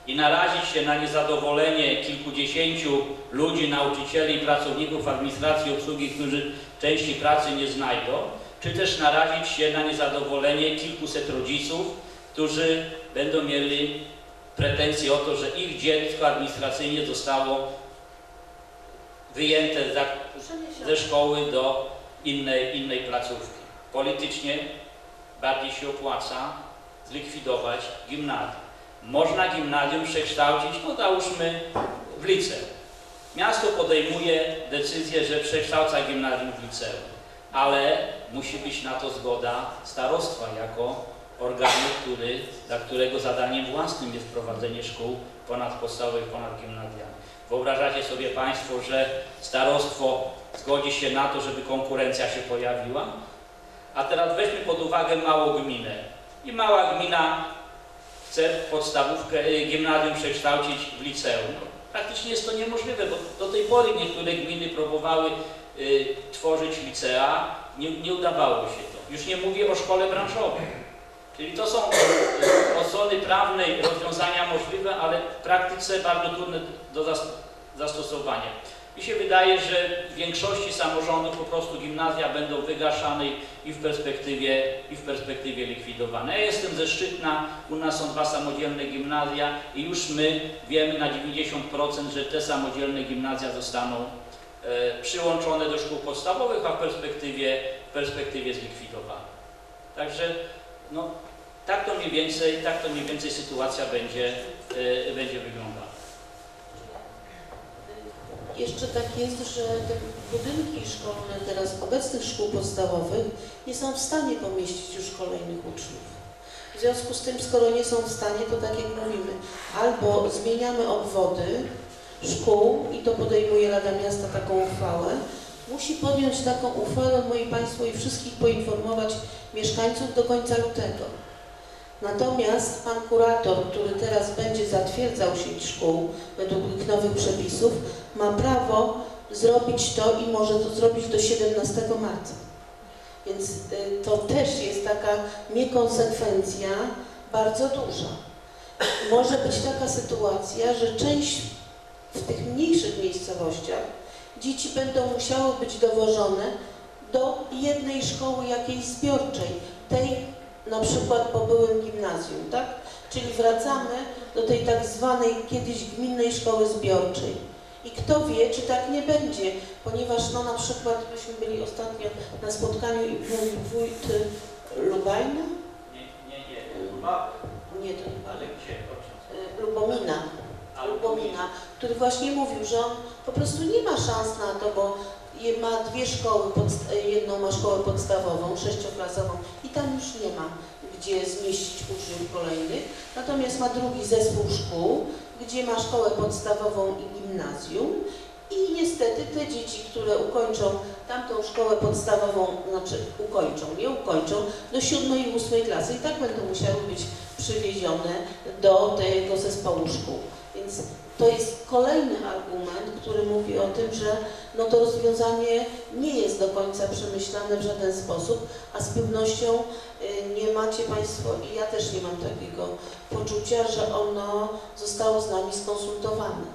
i narazić się na niezadowolenie kilkudziesięciu ludzi, nauczycieli i pracowników administracji i obsługi, którzy części pracy nie znajdą, czy też narazić się na niezadowolenie kilkuset rodziców, którzy będą mieli pretensje o to, że ich dziecko administracyjnie zostało wyjęte ze szkoły do innej placówki. Politycznie bardziej się opłaca zlikwidować gimnazjum. Można gimnazjum przekształcić, no załóżmy, w liceum. Miasto podejmuje decyzję, że przekształca gimnazjum w liceum, ale musi być na to zgoda starostwa jako organu, dla którego zadaniem własnym jest prowadzenie szkół ponadpodstawowych, ponadgimnazjalnych. Wyobrażacie sobie Państwo, że starostwo zgodzi się na to, żeby konkurencja się pojawiła? A teraz weźmy pod uwagę małą gminę. I mała gmina chce gimnazjum przekształcić w liceum. Praktycznie jest to niemożliwe, bo do tej pory niektóre gminy próbowały tworzyć licea, nie udawało się to. Już nie mówię o szkole branżowej. Czyli to są od strony prawnej rozwiązania możliwe, ale w praktyce bardzo trudne do zastosowania. Mi się wydaje, że w większości samorządów po prostu gimnazja będą wygaszane i w perspektywie likwidowane. Ja jestem ze Szczytna, u nas są 2 samodzielne gimnazja i już my wiemy na 90%, że te samodzielne gimnazja zostaną przyłączone do szkół podstawowych, a w perspektywie zlikwidowane. Także no, tak to mniej więcej sytuacja będzie wyglądała. Jeszcze tak jest, że te budynki szkolne teraz obecnych szkół podstawowych nie są w stanie pomieścić już kolejnych uczniów. W związku z tym, skoro nie są w stanie, to tak jak mówimy, albo zmieniamy obwody szkół i to podejmuje Rada Miasta taką uchwałę, musi podjąć taką uchwałę, moi Państwo, i wszystkich poinformować mieszkańców do końca lutego. Natomiast pan kurator, który teraz będzie zatwierdzał sieć szkół według tych nowych przepisów, ma prawo zrobić to i może to zrobić do 17 marca. Więc to też jest taka niekonsekwencja bardzo duża. Może być taka sytuacja, że część w tych mniejszych miejscowościach dzieci będą musiały być dowożone do jednej szkoły jakiejś zbiorczej, tej na przykład po byłym gimnazjum, tak? Czyli wracamy do tej tak zwanej kiedyś gminnej szkoły zbiorczej. I kto wie, czy tak nie będzie, ponieważ no na przykład myśmy byli ostatnio na spotkaniu i mówił wójt Lubajna? Nie, to nie Lubomina. Lubomina, który właśnie mówił, że on po prostu nie ma szans na to, bo ma 2 szkoły, jedną ma szkołę podstawową, 6-klasową i tam już nie ma gdzie zmieścić uczniów kolejnych, natomiast ma drugi zespół szkół, gdzie ma szkołę podstawową i gimnazjum i niestety te dzieci, które ukończą tamtą szkołę podstawową, znaczy nie ukończą, do 7. i 8. klasy i tak będą musiały być przywiezione do tego zespołu szkół. Więc to jest kolejny argument, który mówi o tym, że no to rozwiązanie nie jest do końca przemyślane w żaden sposób, a z pewnością nie macie Państwo i ja też nie mam takiego poczucia, że ono zostało z nami skonsultowane.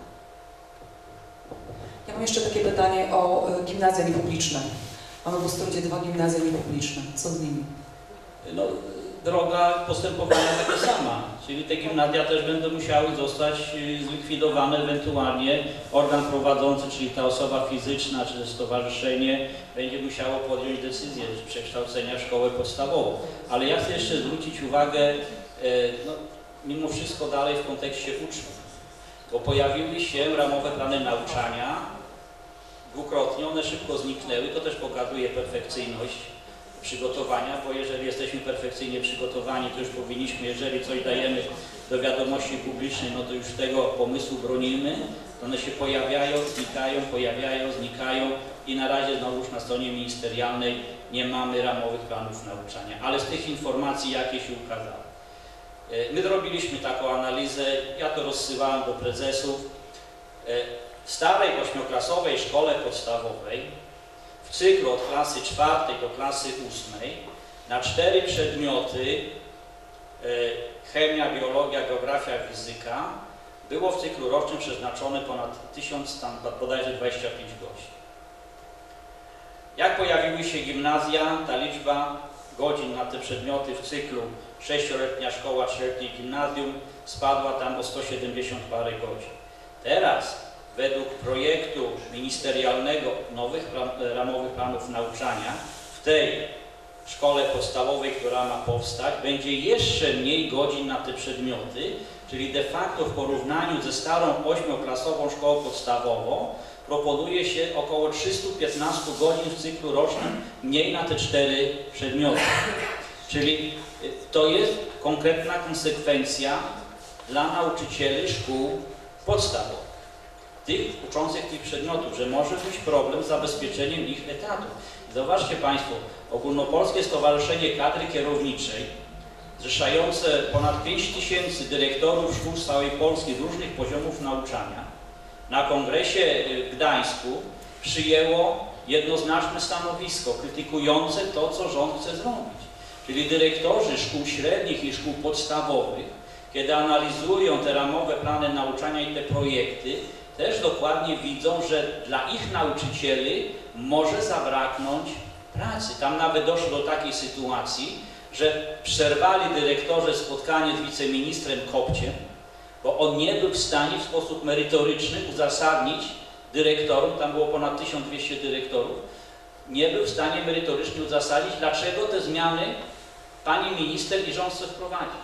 Ja mam jeszcze takie pytanie o gimnazja niepubliczne. Mamy w Ostródzie 2 gimnazja niepubliczne. Co z nimi? No, droga postępowania taka sama, czyli te gimnazja też będą musiały zostać zlikwidowane, ewentualnie organ prowadzący, czyli ta osoba fizyczna czy też stowarzyszenie będzie musiało podjąć decyzję przekształcenia w szkołę podstawową. Ale ja chcę jeszcze zwrócić uwagę, no, mimo wszystko dalej w kontekście uczniów, bo pojawiły się ramowe plany nauczania, dwukrotnie, one szybko zniknęły, to też pokazuje perfekcyjność przygotowania, bo jeżeli jesteśmy perfekcyjnie przygotowani, to już powinniśmy, jeżeli coś dajemy do wiadomości publicznej, no to już tego pomysłu bronimy, one się pojawiają, znikają i na razie znowuż na stronie ministerialnej nie mamy ramowych planów nauczania, ale z tych informacji jakie się ukazały. My zrobiliśmy taką analizę, ja to rozsyłałem do prezesów. W starej 8-klasowej szkole podstawowej w cyklu od klasy 4 do klasy 8 na 4 przedmioty chemia, biologia, geografia, fizyka było w cyklu rocznym przeznaczone ponad 1000, tam bodajże 25 godzin. Jak pojawiły się gimnazja, ta liczba godzin na te przedmioty w cyklu 6-letnia szkoła, 3-letnie gimnazjum spadła tam o 170 parę godzin. Teraz według projektu ministerialnego nowych ramowych planów nauczania w tej szkole podstawowej, która ma powstać, będzie jeszcze mniej godzin na te przedmioty, czyli de facto w porównaniu ze starą 8-klasową szkołą podstawową proponuje się około 315 godzin w cyklu rocznym mniej na te 4 przedmioty. Czyli to jest konkretna konsekwencja dla nauczycieli szkół podstawowych, tych uczących tych przedmiotów, że może być problem z zabezpieczeniem ich etatów. Zauważcie Państwo, Ogólnopolskie Stowarzyszenie Kadry Kierowniczej, zrzeszające ponad 5000 dyrektorów szkół z całej Polski z różnych poziomów nauczania, na kongresie w Gdańsku przyjęło jednoznaczne stanowisko krytykujące to, co rząd chce zrobić. Czyli dyrektorzy szkół średnich i szkół podstawowych, kiedy analizują te ramowe plany nauczania i te projekty, też dokładnie widzą, że dla ich nauczycieli może zabraknąć pracy. Tam nawet doszło do takiej sytuacji, że przerwali dyrektorzy spotkanie z wiceministrem Kopciem, bo on nie był w stanie w sposób merytoryczny uzasadnić dyrektorom, tam było ponad 1200 dyrektorów, nie był w stanie merytorycznie uzasadnić, dlaczego te zmiany pani minister i rząd chce wprowadzić.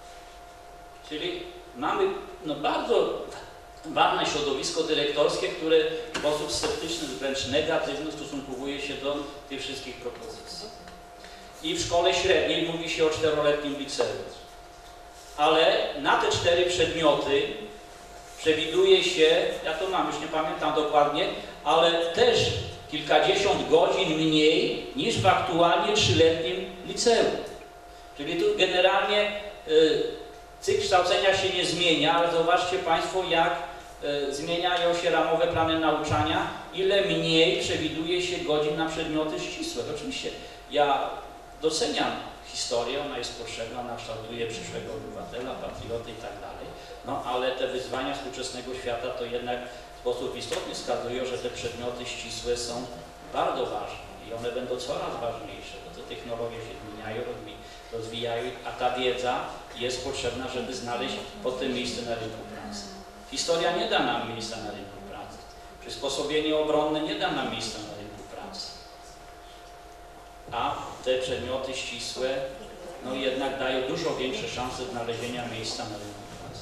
Czyli mamy bardzo ważne środowisko dyrektorskie, które w sposób sceptyczny, wręcz negatywny ustosunkowuje się do tych wszystkich propozycji. I w szkole średniej mówi się o 4-letnim liceum. Ale na te 4 przedmioty przewiduje się, ja to mam, już nie pamiętam dokładnie, ale też kilkadziesiąt godzin mniej niż w aktualnie 3-letnim liceum. Czyli tu generalnie cykl kształcenia się nie zmienia, ale zobaczcie Państwo, jak zmieniają się ramowe plany nauczania, ile mniej przewiduje się godzin na przedmioty ścisłe. Oczywiście ja doceniam historię, ona jest potrzebna, ona kształtuje przyszłego obywatela, patriotę i tak dalej, no ale te wyzwania współczesnego świata to jednak w sposób istotny wskazują, że te przedmioty ścisłe są bardzo ważne i one będą coraz ważniejsze, bo te technologie się zmieniają, rozwijają, a ta wiedza jest potrzebna, żeby znaleźć potem miejsce na rynku pracy. Historia nie da nam miejsca na rynku pracy. Przysposobienie obronne nie da nam miejsca na rynku pracy. A te przedmioty ścisłe, no jednak dają dużo większe szanse znalezienia miejsca na rynku pracy.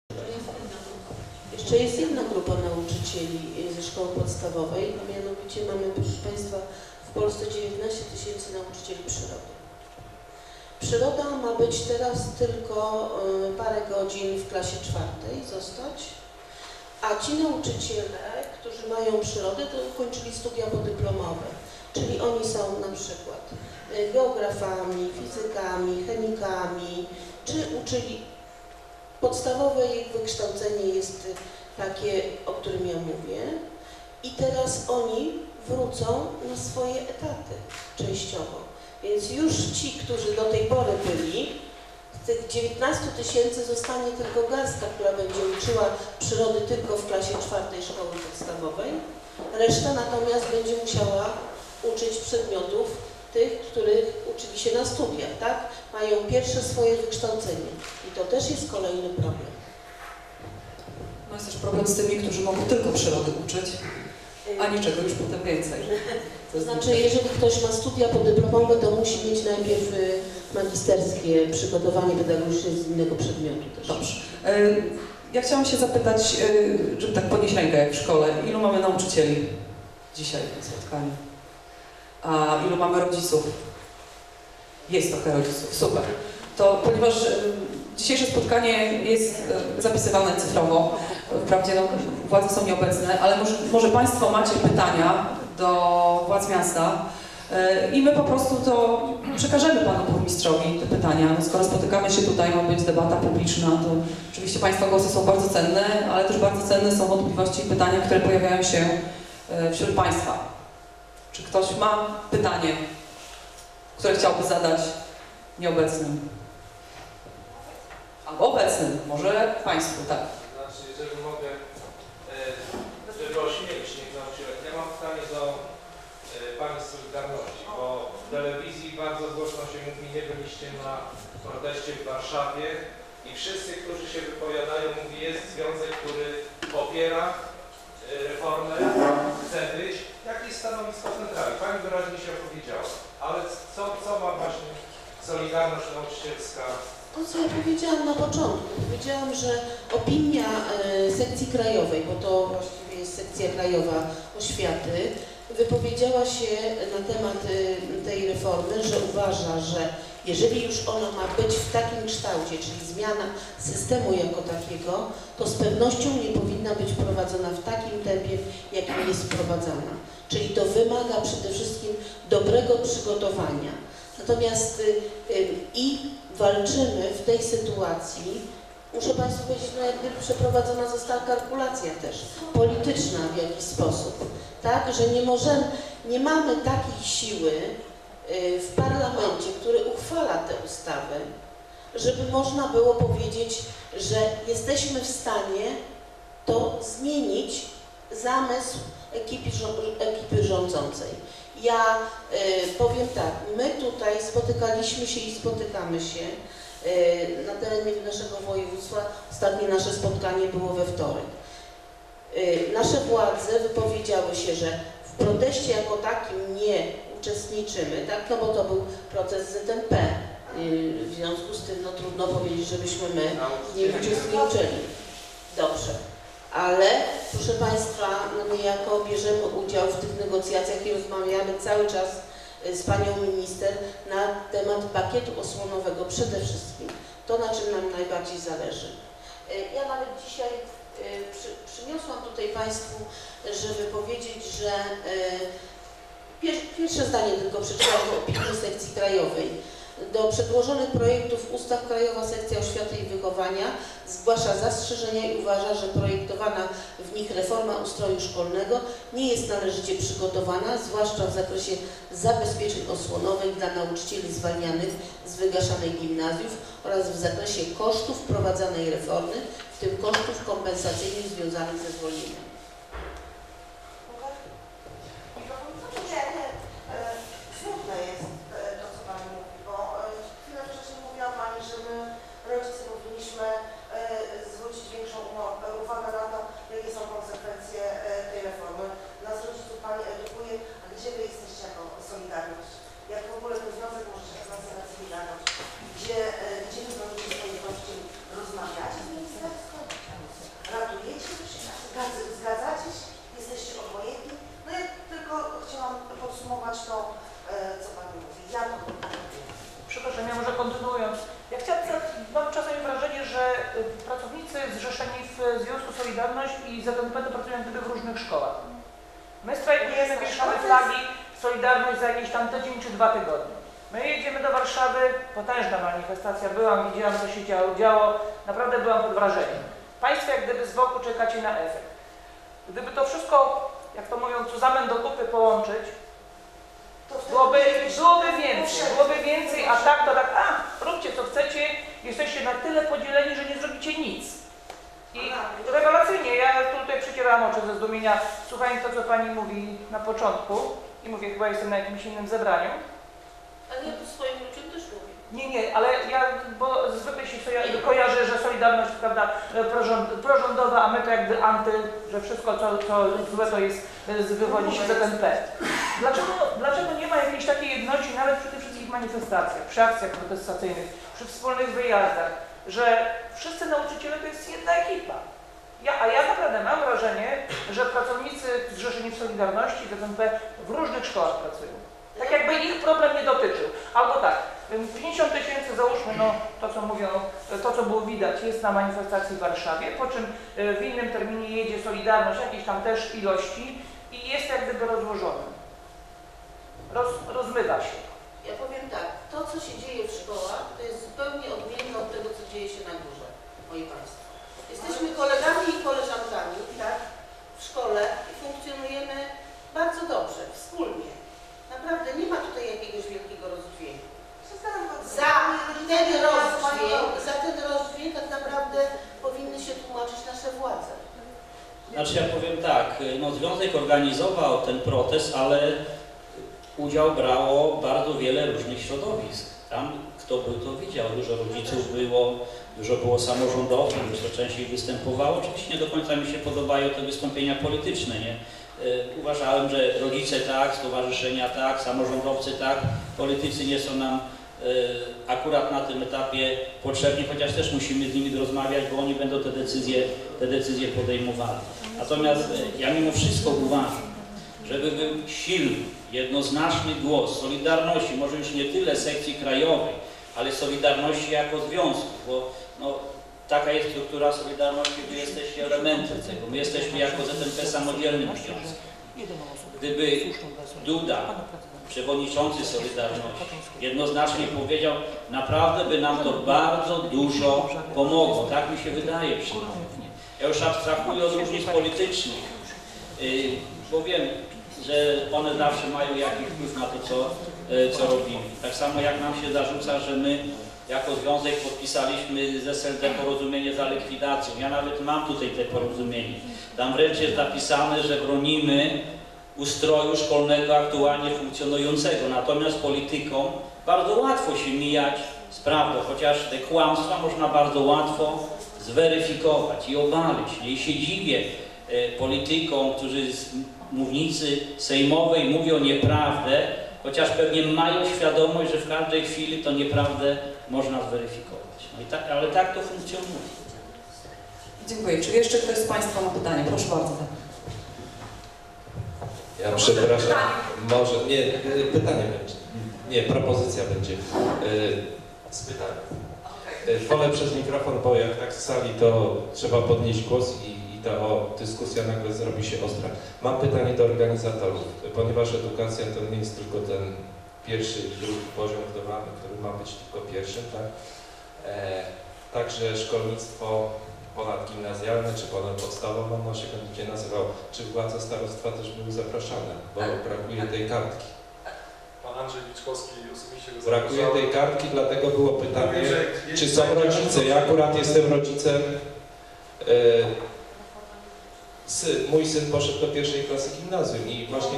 Jeszcze jest jedna grupa nauczycieli ze szkoły podstawowej, a mianowicie mamy, proszę Państwa, w Polsce 19 000 nauczycieli przyrody. Przyroda ma być teraz tylko parę godzin w klasie 4 zostać, a ci nauczyciele, którzy mają przyrodę, to ukończyli studia podyplomowe, czyli oni są na przykład geografami, fizykami, chemikami, czy uczyli. Podstawowe ich wykształcenie jest takie, o którym ja mówię, i teraz oni wrócą na swoje etaty częściowo. Więc już ci, którzy do tej pory byli, z tych 19 000 zostanie tylko garstka, która będzie uczyła przyrody tylko w klasie 4 szkoły podstawowej. Reszta natomiast będzie musiała uczyć przedmiotów tych, których uczyli się na studiach, tak? Mają pierwsze swoje wykształcenie i to też jest kolejny problem. No jest też problem z tymi, którzy mogą tylko przyrody uczyć, a niczego już potem więcej. To znaczy, jeżeli ktoś ma studia podyplomowe, to musi mieć najpierw magisterskie przygotowanie pedagogiczne z innego przedmiotu też. Dobrze. Ja chciałam się zapytać, żeby tak podnieść rękę jak w szkole, ilu mamy nauczycieli dzisiaj na spotkaniu? A ilu mamy rodziców? Jest trochę rodziców, super. To ponieważ dzisiejsze spotkanie jest zapisywane cyfrowo, wprawdzie no, władze są nieobecne, ale może Państwo macie pytania do władz miasta i my po prostu to przekażemy Panu Burmistrzowi te pytania. No, skoro spotykamy się tutaj, ma być debata publiczna, to oczywiście Państwa głosy są bardzo cenne, ale też bardzo cenne są wątpliwości i pytania, które pojawiają się wśród Państwa. Czy ktoś ma pytanie, które chciałby zadać nieobecnym? Albo obecnym, może Państwu, tak. Znaczy, byliście na proteście w Warszawie i wszyscy, którzy się wypowiadają, mówi, jest związek, który popiera reformę, chce być. Jakie jest stanowisko centrali? Pani wyraźnie się opowiedziała, ale co ma właśnie Solidarność Nauczycielska? To, co ja powiedziałam na początku. Powiedziałam, że opinia sekcji krajowej, bo to właściwie jest sekcja krajowa oświaty, wypowiedziała się na temat tej reformy, że uważa, że jeżeli już ona ma być w takim kształcie, czyli zmiana systemu jako takiego, to z pewnością nie powinna być prowadzona w takim tempie, jakim jest wprowadzana. Czyli to wymaga przede wszystkim dobrego przygotowania. Natomiast i walczymy w tej sytuacji, muszę Państwu powiedzieć, no jakby przeprowadzona została kalkulacja też polityczna w jakiś sposób, tak, że nie mamy takiej siły w parlamencie, który uchwala te ustawy, żeby można było powiedzieć, że jesteśmy w stanie to zmienić zamysł ekipy rządzącej. Ja powiem tak, my tutaj spotykaliśmy się i spotykamy się na terenie naszego województwa. Ostatnie nasze spotkanie było we wtorek. Nasze władze wypowiedziały się, że w proteście jako takim nie uczestniczymy, tak? No bo to był proces ZNP. W związku z tym no, trudno powiedzieć, żebyśmy my nie uczestniczyli. Dobrze. Ale, proszę Państwa, no niejako bierzemy udział w tych negocjacjach i rozmawiamy cały czas z Panią Minister na temat pakietu osłonowego przede wszystkim. To, na czym nam najbardziej zależy. Ja nawet dzisiaj przyniosłam tutaj Państwu, żeby powiedzieć, że pierwsze zdanie tylko przeczytałam o opinii sekcji krajowej. Do przedłożonych projektów ustaw Krajowa Sekcja Oświaty i Wychowania zgłasza zastrzeżenia i uważa, że projektowana w nich reforma ustroju szkolnego nie jest należycie przygotowana, zwłaszcza w zakresie zabezpieczeń osłonowych dla nauczycieli zwalnianych z wygaszanych gimnazjów oraz w zakresie kosztów wprowadzanej reformy, w tym kosztów kompensacyjnych związanych ze zwolnieniem. Smutne jest to, co Pani mówi, bo chwilę wcześniej mówiła Pani, że my, rodzice, powinniśmy zwrócić większą uwagę na to, jakie są konsekwencje tej reformy. Nas rodziców Pani edukuje, a gdzie Wy jesteście jako Solidarność? Jak w ogóle ten związek może się nazywać Solidarność? Gdzie Wy będziecie swoich rodziców rozmawiacie z ministerstwem? Ratujecie się? Zgadzacie się? Jesteście obojętni? No ja tylko chciałam podsumować to, co Pani mówi. Ja to Przepraszam, ja może kontynuując. Ja mam czasami wrażenie, że pracownicy zrzeszeni w Związku Solidarność i ZNP pracują gdyby w różnych szkołach. My strajkujemy, wieszamy flagi Solidarność za jakiś tam tydzień czy 2 tygodnie. My jedziemy do Warszawy, potężna manifestacja, byłam, widziałam, co się działo, naprawdę byłam pod wrażeniem. Państwo jak gdyby z boku czekacie na efekt. Gdyby to wszystko, jak to mówią, cuzamen do kupy połączyć, byłoby więcej, a tak to tak, róbcie co chcecie, jesteście na tyle podzieleni, że nie zrobicie nic. I rewelacyjnie, ja tutaj przecierałam oczy ze zdumienia, słuchając to, co Pani mówi na początku i mówię, chyba jestem na jakimś innym zebraniu. Ale ja tu swoim ludziom też mówię. Nie, ale ja, bo zwykle się kojarzy, że Solidarność, prawda, prorządowa, a my to jakby anty, że wszystko co złe to jest, wywodzi się z ZNP. Dlaczego nie ma jakiejś takiej jedności nawet przy tych wszystkich manifestacjach, przy akcjach protestacyjnych, przy wspólnych wyjazdach, że wszyscy nauczyciele to jest jedna ekipa. A ja naprawdę mam wrażenie, że pracownicy zrzeszeni w Solidarności, w ZNP w różnych szkołach pracują. Tak jakby ich problem nie dotyczył. Albo tak, 50 000 załóżmy, no to co mówią, to co było widać jest na manifestacji w Warszawie, po czym w innym terminie jedzie Solidarność, jakieś tam też ilości i jest jak gdyby rozłożone. Rozmywa się. Ja powiem tak, to co się dzieje w szkołach to jest zupełnie odmienne od tego, co dzieje się na górze, moi Państwo. Jesteśmy kolegami i koleżankami, tak, w szkole i funkcjonujemy bardzo dobrze, wspólnie. Naprawdę nie ma tutaj jakiegoś wielkiego rozdźwięku. Za ten rozdźwięk tak naprawdę powinny się tłumaczyć nasze władze. Znaczy ja powiem tak, no Związek organizował ten protest, ale udział brało bardzo wiele różnych środowisk. Tam kto był, to widział. Dużo rodziców było, dużo było samorządowców, dużo częściej występowało. Oczywiście nie do końca mi się podobają te wystąpienia polityczne, nie? Uważałem, że rodzice tak, stowarzyszenia tak, samorządowcy tak, politycy nie są nam akurat na tym etapie potrzebni, chociaż też musimy z nimi rozmawiać, bo oni będą te decyzje podejmowali. Natomiast ja mimo wszystko uważam, żeby był silny, jednoznaczny głos Solidarności, może już nie tyle sekcji krajowej, ale Solidarności jako związku, bo no, taka jest struktura Solidarności, wy jesteście elementem tego. My jesteśmy jako ZNP samodzielnym związkiem. Gdyby Duda, przewodniczący Solidarności, jednoznacznie powiedział, naprawdę by nam to bardzo dużo pomogło. Tak mi się wydaje przynajmniej. Ja już abstrahuję od różnic politycznych, bo wiem, że one zawsze mają jakiś wpływ na to, co robimy. Tak samo jak nam się zarzuca, że my jako związek podpisaliśmy z SLD porozumienie za likwidacją. Ja nawet mam tutaj te porozumienie. Tam wręcz jest napisane, że bronimy ustroju szkolnego aktualnie funkcjonującego. Natomiast politykom bardzo łatwo się mijać z prawdą, chociaż te kłamstwa można bardzo łatwo zweryfikować i obalić. I się dziwię politykom, którzy z mównicy sejmowej mówią nieprawdę, chociaż pewnie mają świadomość, że w każdej chwili to nieprawdę można zweryfikować. No i tak, ale tak to funkcjonuje. Dziękuję. Czy jeszcze ktoś z Państwa ma pytanie? Proszę bardzo. Ja przepraszam, może, nie, pytanie będzie, nie, propozycja będzie z pytaniem. Wolę przez mikrofon, bo jak tak w sali, to trzeba podnieść głos i ta dyskusja nagle zrobi się ostra. Mam pytanie do organizatorów, ponieważ edukacja to nie jest tylko ten pierwszy i drugi poziom, który ma być tylko pierwszym, tak? Także szkolnictwo ponadgimnazjalne czy ponadpodstawowe, ono się będzie nazywał. Czy władze starostwa też były zapraszane, bo brakuje tej kartki. Pan Andrzej Wiczkowski osobiście go Brakuje tej kartki, dlatego było pytanie, czy są rodzice. Ja akurat jestem rodzicem. Mój syn poszedł do pierwszej klasy gimnazjum i właśnie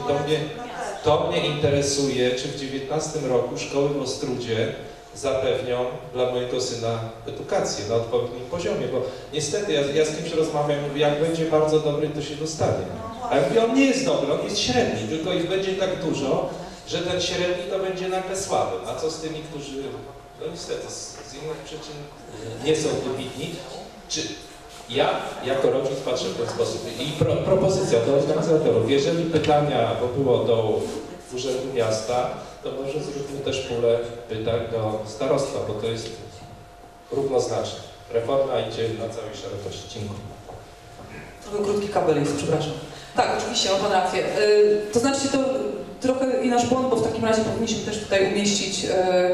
to mnie interesuje, czy w 19 roku szkoły w Ostródzie zapewnią dla mojego syna edukację na odpowiednim poziomie, bo niestety ja z kimś rozmawiam, mówię, jak będzie bardzo dobry, to się dostanie. A ja mówię, on nie jest dobry, on jest średni, tylko ich będzie tak dużo, że ten średni to będzie nagle słaby. A co z tymi, którzy, no niestety, z innych przyczyn nie są wybitni? Czy ja jako rodzic patrzę w ten sposób i propozycja do organizatorów, jeżeli pytania, bo było do Urzędu Miasta, to może zróbmy też pulę pytań do starostwa, bo to jest równoznaczne. Reforma idzie na całej szerokości. Dziękuję. To był krótki kabel jest, przepraszam. Tak, oczywiście, ma Pan rację. To znaczy to trochę i nasz błąd, bo w takim razie powinniśmy też tutaj umieścić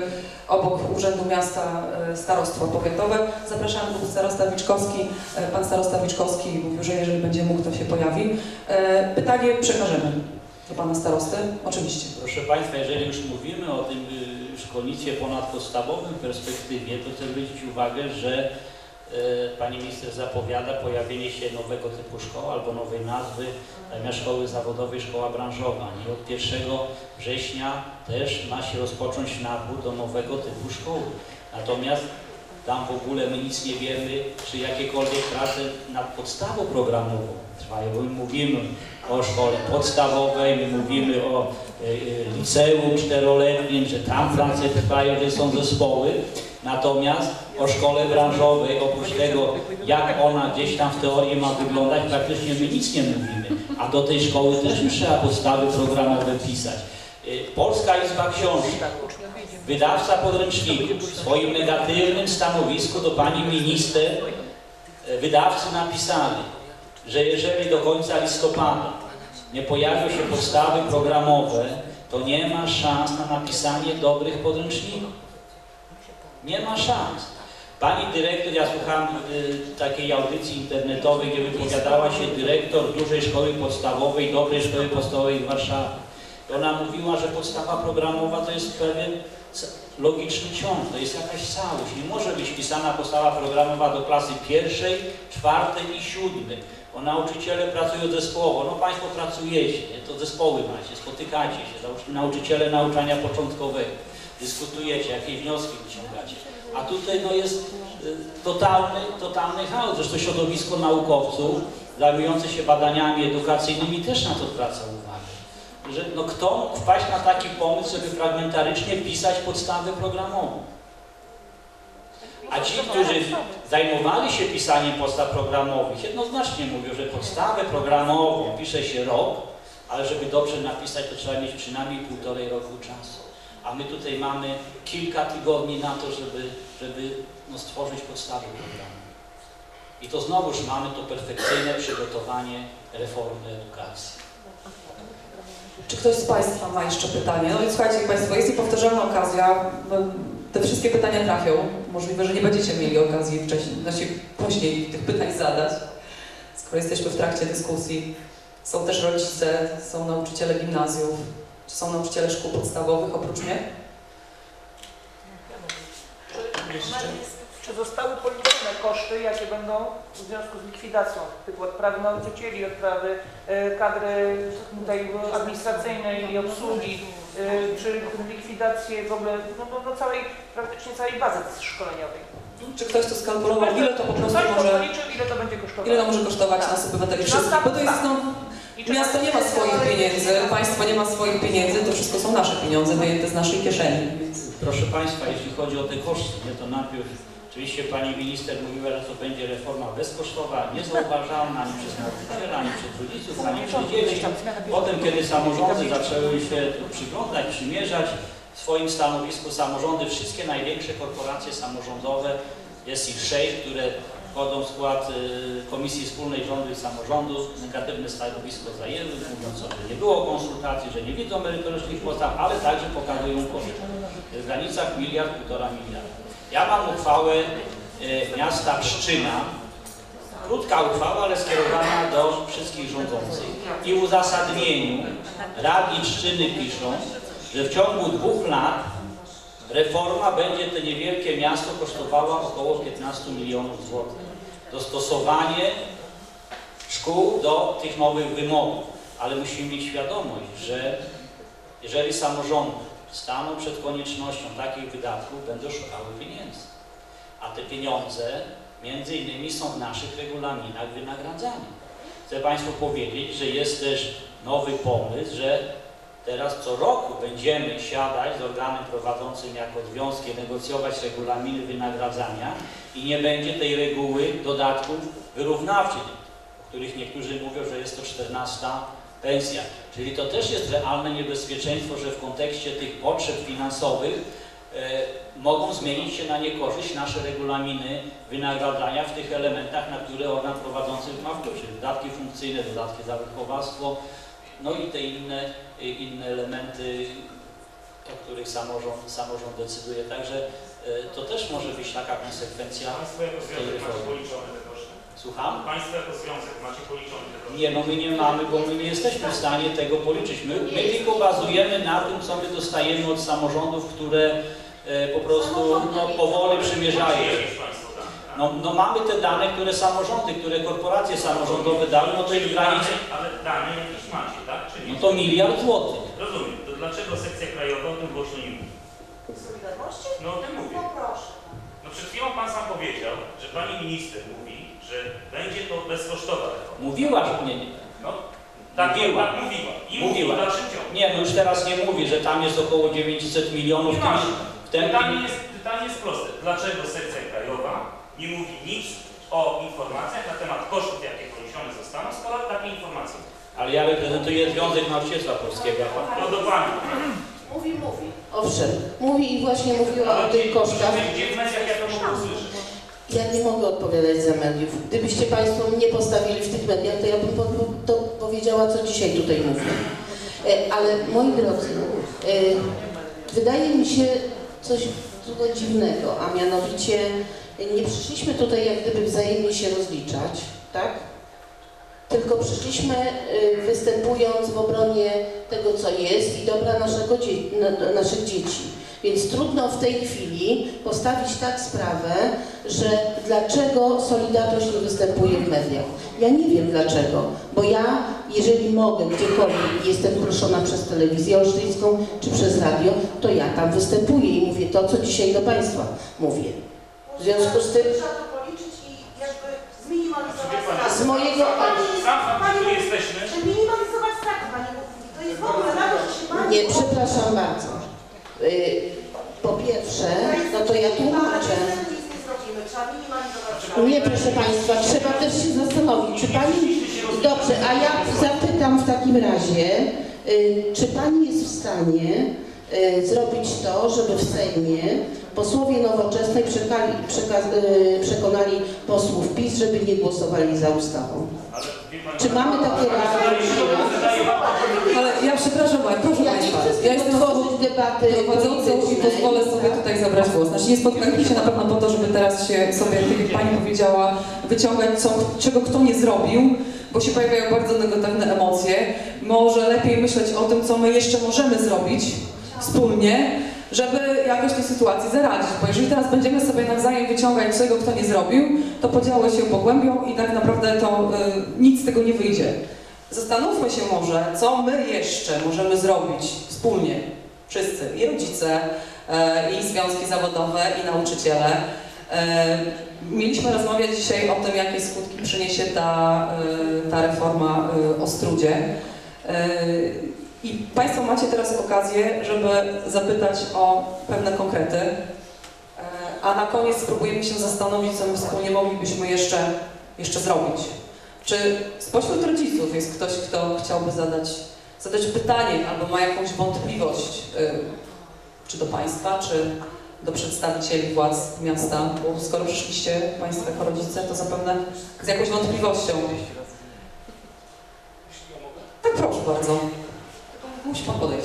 obok Urzędu Miasta starostwo powiatowe. Zapraszamy tu starosta Wiczkowski. Pan starosta Wiczkowski mówił, że jeżeli będzie mógł, to się pojawi. Pytanie przekażemy do Pana starosty. Oczywiście. Proszę Państwa, jeżeli już mówimy o tym szkolnictwie ponadpodstawowym w perspektywie, to chcę zwrócić uwagę, że Pani Minister zapowiada pojawienie się nowego typu szkoły albo nowej nazwy zamiast szkoły zawodowej, szkoła branżowa. I od 1 września też ma się rozpocząć nabór do nowego typu szkoły. Natomiast tam w ogóle my nic nie wiemy, czy jakiekolwiek prace nad podstawą programową trwają. My mówimy o szkole podstawowej, my mówimy o liceum 4-letnim, że tam prace trwają, że są zespoły. Natomiast o szkole branżowej, oprócz tego, jak ona gdzieś tam w teorii ma wyglądać, praktycznie my nic nie mówimy. A do tej szkoły też trzeba podstawy programowe pisać. Polska Izba Książki, wydawca podręczników, w swoim negatywnym stanowisku do pani minister wydawcy napisali, że jeżeli do końca listopada nie pojawią się podstawy programowe, to nie ma szans na napisanie dobrych podręczników. Nie ma szans. Pani dyrektor, ja słuchałam takiej audycji internetowej, gdzie wypowiadała się dyrektor dużej szkoły podstawowej, dobrej szkoły podstawowej w Warszawie. I ona mówiła, że podstawa programowa to jest pewien logiczny ciąg, to jest jakaś całość. Nie może być pisana podstawa programowa do klasy 1., 4. i 7. Bo nauczyciele pracują zespołowo. No Państwo pracujecie, to zespoły macie, spotykacie się, nauczyciele nauczania początkowego. dyskutujecie, jakie wnioski wyciągacie. A tutaj no, jest totalny chaos. Zresztą środowisko naukowców zajmujące się badaniami edukacyjnymi też na to zwraca uwagę. Że no, kto mógł wpaść na taki pomysł, żeby fragmentarycznie pisać podstawę programową? A ci, którzy zajmowali się pisaniem podstaw programowych, jednoznacznie mówią, że podstawę programową pisze się rok, ale żeby dobrze napisać, to trzeba mieć przynajmniej 1,5 roku czasu. A my tutaj mamy kilka tygodni na to, żeby no, stworzyć podstawę programu. I to znowuż mamy to perfekcyjne przygotowanie reformy edukacji. Czy ktoś z Państwa ma jeszcze pytanie? No więc słuchajcie Państwo, jest niepowtarzalna okazja. Te wszystkie pytania trafią. Możliwe, że nie będziecie mieli okazji później tych pytań zadać. Skoro jesteśmy w trakcie dyskusji, są też rodzice, są nauczyciele gimnazjów, czy są nauczyciele szkół podstawowych oprócz mnie? Czy zostały policzone koszty, jakie będą w związku z likwidacją typu odprawy nauczycieli, odprawy kadry tutaj administracyjnej i obsługi, czy likwidację w ogóle praktycznie całej bazy szkoleniowej? Czy ktoś to skalkulował, ile to po prostu może, ile to będzie kosztować? Ile to może kosztować nas obywateli wszystkich? Bo to jest miasto nie ma swoich pieniędzy, państwo nie ma swoich pieniędzy, to wszystko są nasze pieniądze wyjęte z naszej kieszeni. Proszę Państwa, jeśli chodzi o te koszty, to najpierw oczywiście Pani Minister mówiła, że to będzie reforma bezkosztowa, niezauważalna ani przez nauczyciela, ani przez rodziców, ani przez dzieci. Potem, kiedy samorządy zaczęły się przyglądać, przymierzać w swoim stanowisku samorządy, wszystkie największe korporacje samorządowe, jest ich 6, które wchodzą w skład Komisji Wspólnej Rządu i Samorządów, negatywne stanowisko zajęły, mówiąc, że nie było konsultacji, że nie widzą merytorycznych podstaw, ale także pokazują koszty. W granicach 1,5 miliarda. Ja mam uchwałę miasta Pszczyna, krótka uchwała, ale skierowana do wszystkich rządzących. I w uzasadnieniu radni Pszczyny piszą, że w ciągu 2 lat reforma będzie to niewielkie miasto kosztowała około 15 milionów złotych. Dostosowanie szkół do tych nowych wymogów. Ale musimy mieć świadomość, że jeżeli samorządy staną przed koniecznością takich wydatków, będą szukały pieniędzy. A te pieniądze między innymi są w naszych regulaminach wynagradzania. Chcę Państwu powiedzieć, że jest też nowy pomysł, że teraz co roku będziemy siadać z organem prowadzącym jako związki, negocjować regulaminy wynagradzania i nie będzie tej reguły dodatków wyrównawczych, o których niektórzy mówią, że jest to 14. pensja. Czyli to też jest realne niebezpieczeństwo, że w kontekście tych potrzeb finansowych mogą zmienić się na niekorzyść nasze regulaminy wynagradzania w tych elementach, na które organ prowadzący ma wpływ, czyli dodatki funkcyjne, dodatki za wychowawstwo, no i te inne elementy, o których samorząd decyduje. Także to też może być taka konsekwencja. Państwo jako związek macie policzone te koszty? Słucham? Państwo jako związek macie policzone te koszty? Nie, no my nie mamy, bo my nie jesteśmy w stanie tego policzyć. My tylko bazujemy na tym, co my dostajemy od samorządów, które po prostu no, powoli przymierzają. No mamy te dane, które samorządy, które korporacje samorządowe dały, no to jest granice. Ale dane jakieś macie, tak? Czy nie? No to 1 miliard złotych. Rozumiem. To dlaczego sekcja krajowa o tym głośno nie mówi? Solidarności? No o tym mówię. No proszę. No przed chwilą Pan sam powiedział, że Pani Minister mówi, że będzie to bezkosztowa reforma. Mówiła, że nie. No, tak mówiła. I mówiła. w dalszym ciągu. Nie, no już teraz nie mówi, że tam jest około 900 milionów. Pytanie jest proste. Dlaczego sekcja krajowa nie mówi nic o informacjach na temat kosztów, jakie poniesione zostaną, skoro takie informacje? Ale ja reprezentuję Związek Nauczycielstwa Polskiego. To do Pani. Mówi. Owszem, mówi i właśnie mówiła o tych kosztach. Gdzie w mediach ja to mogę usłyszeć? Ja nie mogę odpowiadać za mediów. Gdybyście Państwo mnie postawili w tych mediach, to ja bym to powiedziała, co dzisiaj tutaj mówię. Ale moi drodzy, wydaje mi się coś trochę dziwnego, a mianowicie nie przyszliśmy tutaj jak gdyby wzajemnie się rozliczać, tak? Tylko przyszliśmy występując w obronie tego, co jest i dobra naszych dzieci. Więc trudno w tej chwili postawić tak sprawę, że dlaczego Solidarność nie występuje w mediach. Ja nie wiem dlaczego, bo ja, jeżeli mogę gdziekolwiek, jestem proszona przez telewizję olsztyńską czy przez radio, to ja tam występuję i mówię to, co dzisiaj do Państwa mówię. W związku z tym... Trzeba to policzyć i jakby zminimalizować straty. Z mojego... Czy minimalizować straty, Pani mówi? To jest w ogóle na to, że się Pani... Nie, przepraszam bardzo. Po pierwsze, no to ja tłumaczę. Nie, proszę Państwa, trzeba też się zastanowić, czy Pani... Dobrze, a ja zapytam w takim razie, czy Pani jest w stanie zrobić to, żeby w Sejmie posłowie Nowoczesnej przekonali posłów PiS, żeby nie głosowali za ustawą? Czy mamy takie Ale ja przepraszam, proszę Państwa, ja jestem prowadzącą i pozwolę sobie tutaj zabrać głos. Znaczy nie spotkaliśmy się na pewno po to, żeby teraz się sobie, tak jak Pani powiedziała, wyciągać czego kto nie zrobił, bo się pojawiają bardzo negatywne emocje. Może lepiej myśleć o tym, co my jeszcze możemy zrobić wspólnie, żeby jakoś tej sytuacji zaradzić. Bo jeżeli teraz będziemy sobie nawzajem wyciągać czego kto nie zrobił, to podziały się pogłębią i tak naprawdę to nic z tego nie wyjdzie. Zastanówmy się może, co my jeszcze możemy zrobić wspólnie, wszyscy, i rodzice, i związki zawodowe, i nauczyciele. Mieliśmy rozmawiać dzisiaj o tym, jakie skutki przyniesie ta reforma o Strudzie. I Państwo macie teraz okazję, żeby zapytać o pewne konkrety, a na koniec spróbujemy się zastanowić, co my wspólnie moglibyśmy jeszcze zrobić. Czy spośród rodziców jest ktoś, kto chciałby zadać pytanie albo ma jakąś wątpliwość, czy do Państwa, czy do przedstawicieli władz miasta? Bo skoro przyszliście Państwo jako rodzice, to zapewne z jakąś wątpliwością. Tak, proszę bardzo. Musi Pan podejść.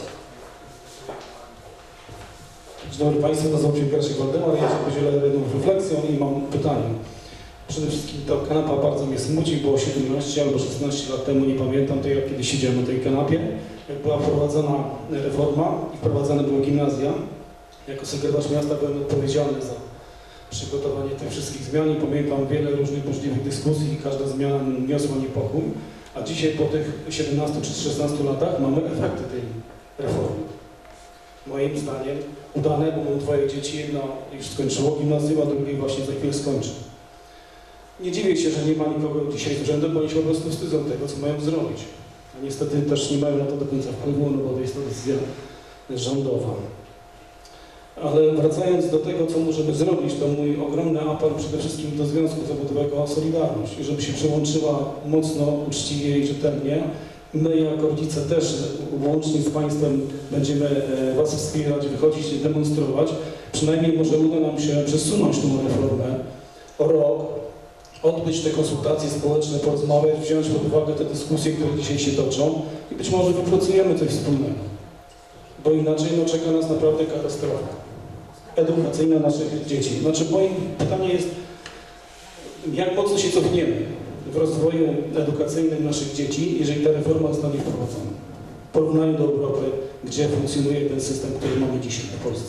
Dzień dobry Państwu, nazywam się Piersik Waldemar, ja się podzielę jedną refleksją i mam pytanie. Przede wszystkim ta kanapa bardzo mnie smuci, było 17 albo 16 lat temu, nie pamiętam tego, kiedy siedziałem na tej kanapie, jak była wprowadzona reforma i wprowadzane były gimnazja. Jako sekretarz miasta byłem odpowiedzialny za przygotowanie tych wszystkich zmian i pamiętam wiele różnych możliwych dyskusji i każda zmiana niosła niepokój. A dzisiaj po tych 17 czy 16 latach mamy efekty tej reformy. Moim zdaniem udane, bo mam dwoje dzieci, jedno już skończyło gimnazjum, a drugie właśnie za chwilę skończy. Nie dziwię się, że nie ma nikogo dzisiaj w urzędu, bo oni się po prostu wstydzą tego, co mają zrobić. A niestety też nie mają na to do końca wpływu, no bo to jest to decyzja rządowa. Ale wracając do tego, co możemy zrobić, to mój ogromny apel przede wszystkim do Związku Zawodowego o Solidarność, żeby się przyłączyła mocno, uczciwie i rzetelnie. My jako rodzice też łącznie z Państwem będziemy Was wspierać, wychodzić i demonstrować. Przynajmniej może uda nam się przesunąć tą reformę o rok, odbyć te konsultacje społeczne, porozmawiać, wziąć pod uwagę te dyskusje, które dzisiaj się toczą i być może wypracujemy coś wspólnego. Bo inaczej no, czeka nas naprawdę katastrofa edukacyjna naszych dzieci. Znaczy moje pytanie jest, jak mocno się cofniemy w rozwoju edukacyjnym naszych dzieci, jeżeli ta reforma zostanie wprowadzona. W porównaniu do Europy, gdzie funkcjonuje ten system, który mamy dzisiaj w Polsce.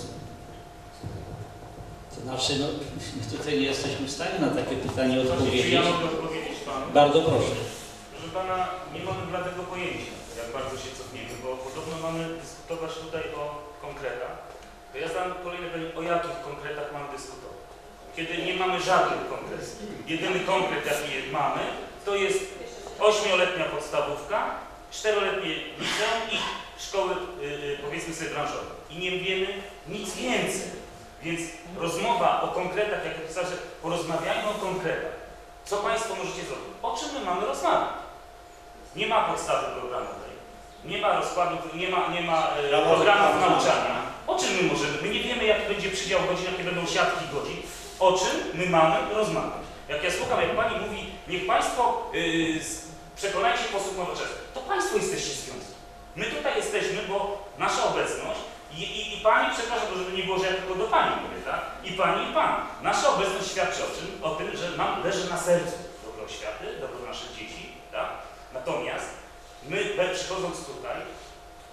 To znaczy, no, my tutaj nie jesteśmy w stanie na takie pytanie odpowiedzieć. Czy ja mogę odpowiedzieć Panu? Bardzo proszę. Proszę Pana, nie mamy bladego pojęcia, jak bardzo się cofniemy, bo podobno mamy dyskutować tutaj o konkretach. To ja zadam kolejne pytanie, o jakich konkretach mamy dyskutować? Kiedy nie mamy żadnych konkretów. Jedyny konkret, jaki mamy, to jest 8-letnia podstawówka, 4-letnie liceum i szkoły, powiedzmy sobie, branżowe. I nie wiemy nic więcej. Więc rozmowa o konkretach, jak napisałem, że porozmawiajmy o konkretach. Co Państwo możecie zrobić? O czym my mamy rozmawiać? Nie ma podstawy programowej, nie ma rozkładu, nie ma programów nauczania. O czym my możemy? My nie wiemy, jaki będzie przydział godzin, jakie będą siatki godzin. O czym my mamy rozmawiać? Jak ja słucham, jak Pani mówi, niech Państwo przekonajcie posłów nowoczesnych, to Państwo jesteście związani. My tutaj jesteśmy, bo nasza obecność i Pani, przepraszam, żeby nie było, że ja tylko do Pani mówię, tak? I Pani, i Pan. Nasza obecność świadczy o tym, że nam leży na sercu dobro oświaty, dobro naszych dzieci, tak? Natomiast my, przychodząc tutaj,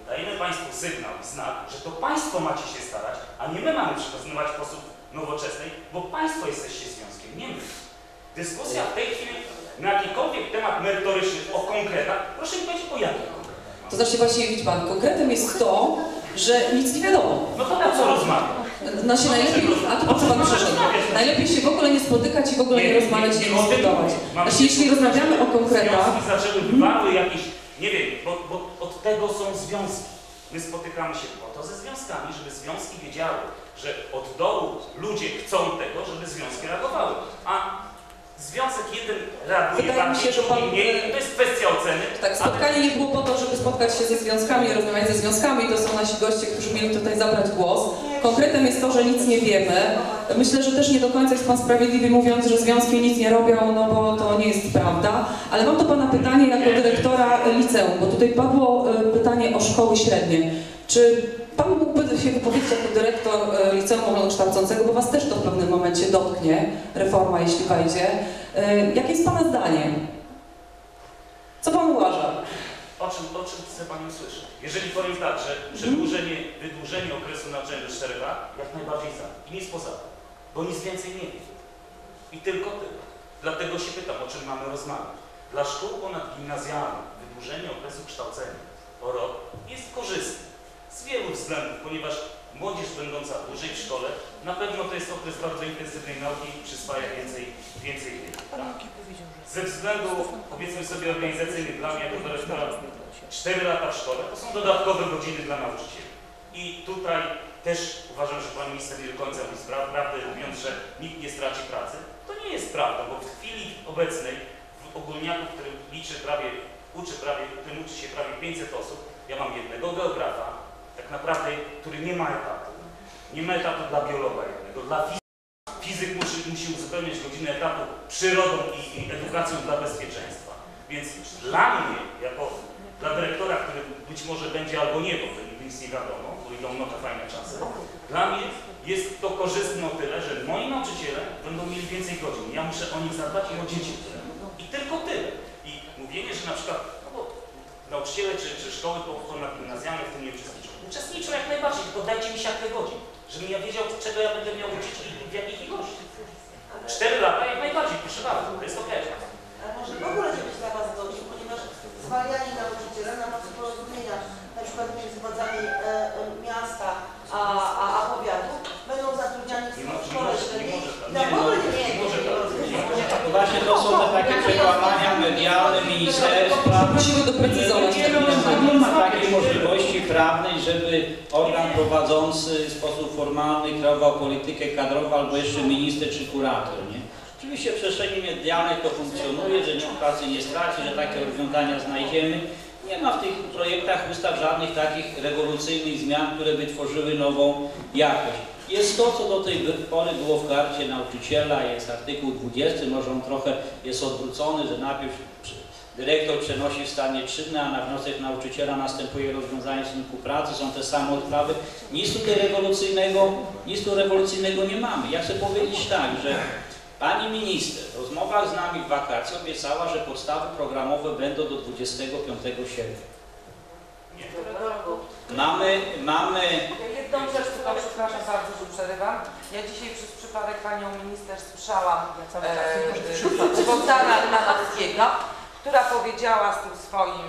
dajemy Państwu sygnał i znak, że to Państwo macie się starać, a nie my mamy przekazywać w sposób nowoczesny, bo Państwo jesteście związkiem, nie my. Dyskusja w tej chwili na jakikolwiek temat merytoryczny o konkretach, proszę mi powiedzieć o jakich konkretach. To znaczy właśnie, widzi Pan, konkretem jest to, że nic nie wiadomo. No to po co rozmawiać? Znaczy najlepiej, a to po co Pan przyszedł? Najlepiej się w ogóle nie spotykać i w ogóle nie rozmawiać, nie dyskutować. Znaczy jeśli rozmawiamy o konkretach... Związki zaczęły wywarły jakieś, nie wiem, bo od tego są związki. My spotykamy się po to ze związkami, żeby związki wiedziały, że od dołu ludzie chcą tego, żeby związki reagowały. A związek jeden reaguje Wydaje mi się, że Pan... mniej, to jest kwestia oceny. Tak, spotkanie nie było po to, żeby spotkać się ze związkami, rozmawiać ze związkami. To są nasi goście, którzy mieli tutaj zabrać głos. Konkretem jest to, że nic nie wiemy. Myślę, że też nie do końca jest Pan sprawiedliwy, mówiąc, że związki nic nie robią, no bo to nie jest prawda. Ale mam do Pana pytanie jako dyrektora liceum, bo tutaj padło pytanie o szkoły średnie. Czy Pan mógłby się wypowiedzieć jako dyrektor liceum ogólnokształcącego, bo Was też to w pewnym momencie dotknie, reforma, jeśli wejdzie. Jakie jest Pana zdanie? Co Pan uważa? O czym chce Pani usłyszeć? Jeżeli powiem tak, że wydłużenie okresu nauczania do 4 lat, jak najbardziej za. I nic poza tym. Bo nic więcej nie wiem. I tylko tyle. Dlatego się pytam, o czym mamy rozmawiać. Dla szkół ponadgimnazjalnych wydłużenie okresu kształcenia o rok jest korzystne. Z wielu względów, ponieważ młodzież będąca dłużej w szkole, na pewno to jest okres bardzo intensywnej nauki i przyswaja więcej wiedzy. Ze względów, powiedzmy sobie, organizacyjnych, dla mnie jako dyrektora 4 lata w szkole to są dodatkowe godziny dla nauczycieli. I tutaj też uważam, że Pan Minister nie do końca mówi prawdę, mówiąc, że nikt nie straci pracy. To nie jest prawda, bo w chwili obecnej w ogólniaku, który uczy się prawie 500 osób, ja mam jednego geografa, tak naprawdę, który nie ma etatu. Nie ma etatu dla biologa jednego, dla fizyk musi uzupełniać godzinę etatu przyrodą i edukacją dla bezpieczeństwa. Więc dla mnie, jako dla dyrektora, który być może będzie albo nie, bo to nigdy nic nie wiadomo, bo idą nowe fajne czasy, dla mnie jest to korzystne o tyle, że moi nauczyciele będą mieli więcej godzin. Ja muszę o nich zadbać i o dzieci. I tylko tyle. I mówienie, że na przykład nauczyciele czy szkoły ponadgimnazjalne w tym nie uczestniczą. Uczestniczą jak najbardziej, tylko dajcie mi siatkę godzin, żebym ja wiedział, czego ja będę miał uczyć i w jakich ilości. 4 lata jak najbardziej, proszę bardzo, to jest okej. Ale może w ogóle nie być dla Was godzin, ponieważ zwalniani nauczyciele na mocy porozumienia, na przykład między władzami miasta a powiatu, będą zatrudniani w szkole średniej. Właśnie to są te takie przekłamania medialne ministerstwa. Musimy doprecyzować. Nie ma takiej możliwości prawnej, żeby organ prowadzący w sposób formalny kreował politykę kadrową albo jeszcze minister czy kurator. Nie? Oczywiście w przestrzeni medialnej to funkcjonuje, że nikt pracy nie straci, że takie rozwiązania znajdziemy. Nie ma w tych projektach ustaw żadnych takich rewolucyjnych zmian, które by tworzyły nową jakość. Jest to, co do tej pory było w karcie nauczyciela, jest artykuł 20, może on trochę jest odwrócony, że najpierw dyrektor przenosi w stanie czynnym, a na wniosek nauczyciela następuje rozwiązanie stosunku pracy, są te same odprawy. Nic tu rewolucyjnego nie mamy. Ja chcę powiedzieć tak, że pani minister w rozmowach z nami w wakacje obiecała, że podstawy programowe będą do 25 sierpnia. Mamy... Jedną rzecz, tylko przepraszam bardzo, że przerywam. Ja dzisiaj przez przypadek panią minister słyszałam Bogdana Rymanowskiego, która powiedziała z tym swoim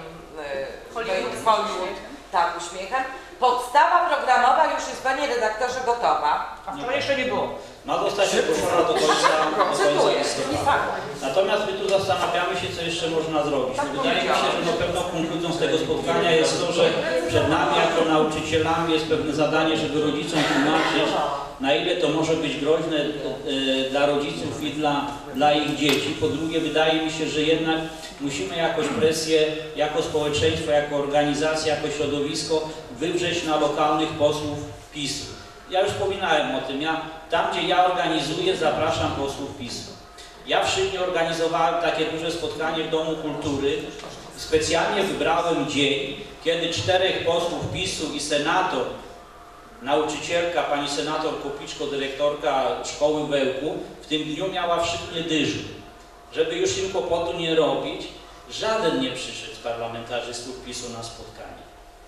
uśmiechem, podstawa programowa już jest, panie redaktorze, gotowa. A wczoraj jeszcze nie było. Ma zostać ogłoszona do końca listopada. Natomiast my tu zastanawiamy się, co jeszcze można zrobić. Wydaje mi się, że pewną konkluzją z tego spotkania jest to, że przed nami jako nauczycielami jest pewne zadanie, żeby rodzicom tłumaczyć, na ile to może być groźne dla rodziców i dla ich dzieci. Po drugie, wydaje mi się, że jednak musimy jakoś presję, jako społeczeństwo, jako organizacja, jako środowisko wywrzeć na lokalnych posłów PiS-u. Ja już wspominałem o tym, tam gdzie ja organizuję, zapraszam posłów PiS-u. Ja w Szybnie organizowałem takie duże spotkanie w Domu Kultury. Specjalnie wybrałem dzień, kiedy 4 posłów PiS-u i senator, nauczycielka, pani senator Kopiczko, dyrektorka szkoły w Ełku, w tym dniu miała w Szybnie dyżur. Żeby już im kłopotu nie robić, żaden nie przyszedł z parlamentarzystów PiS-u na spotkanie.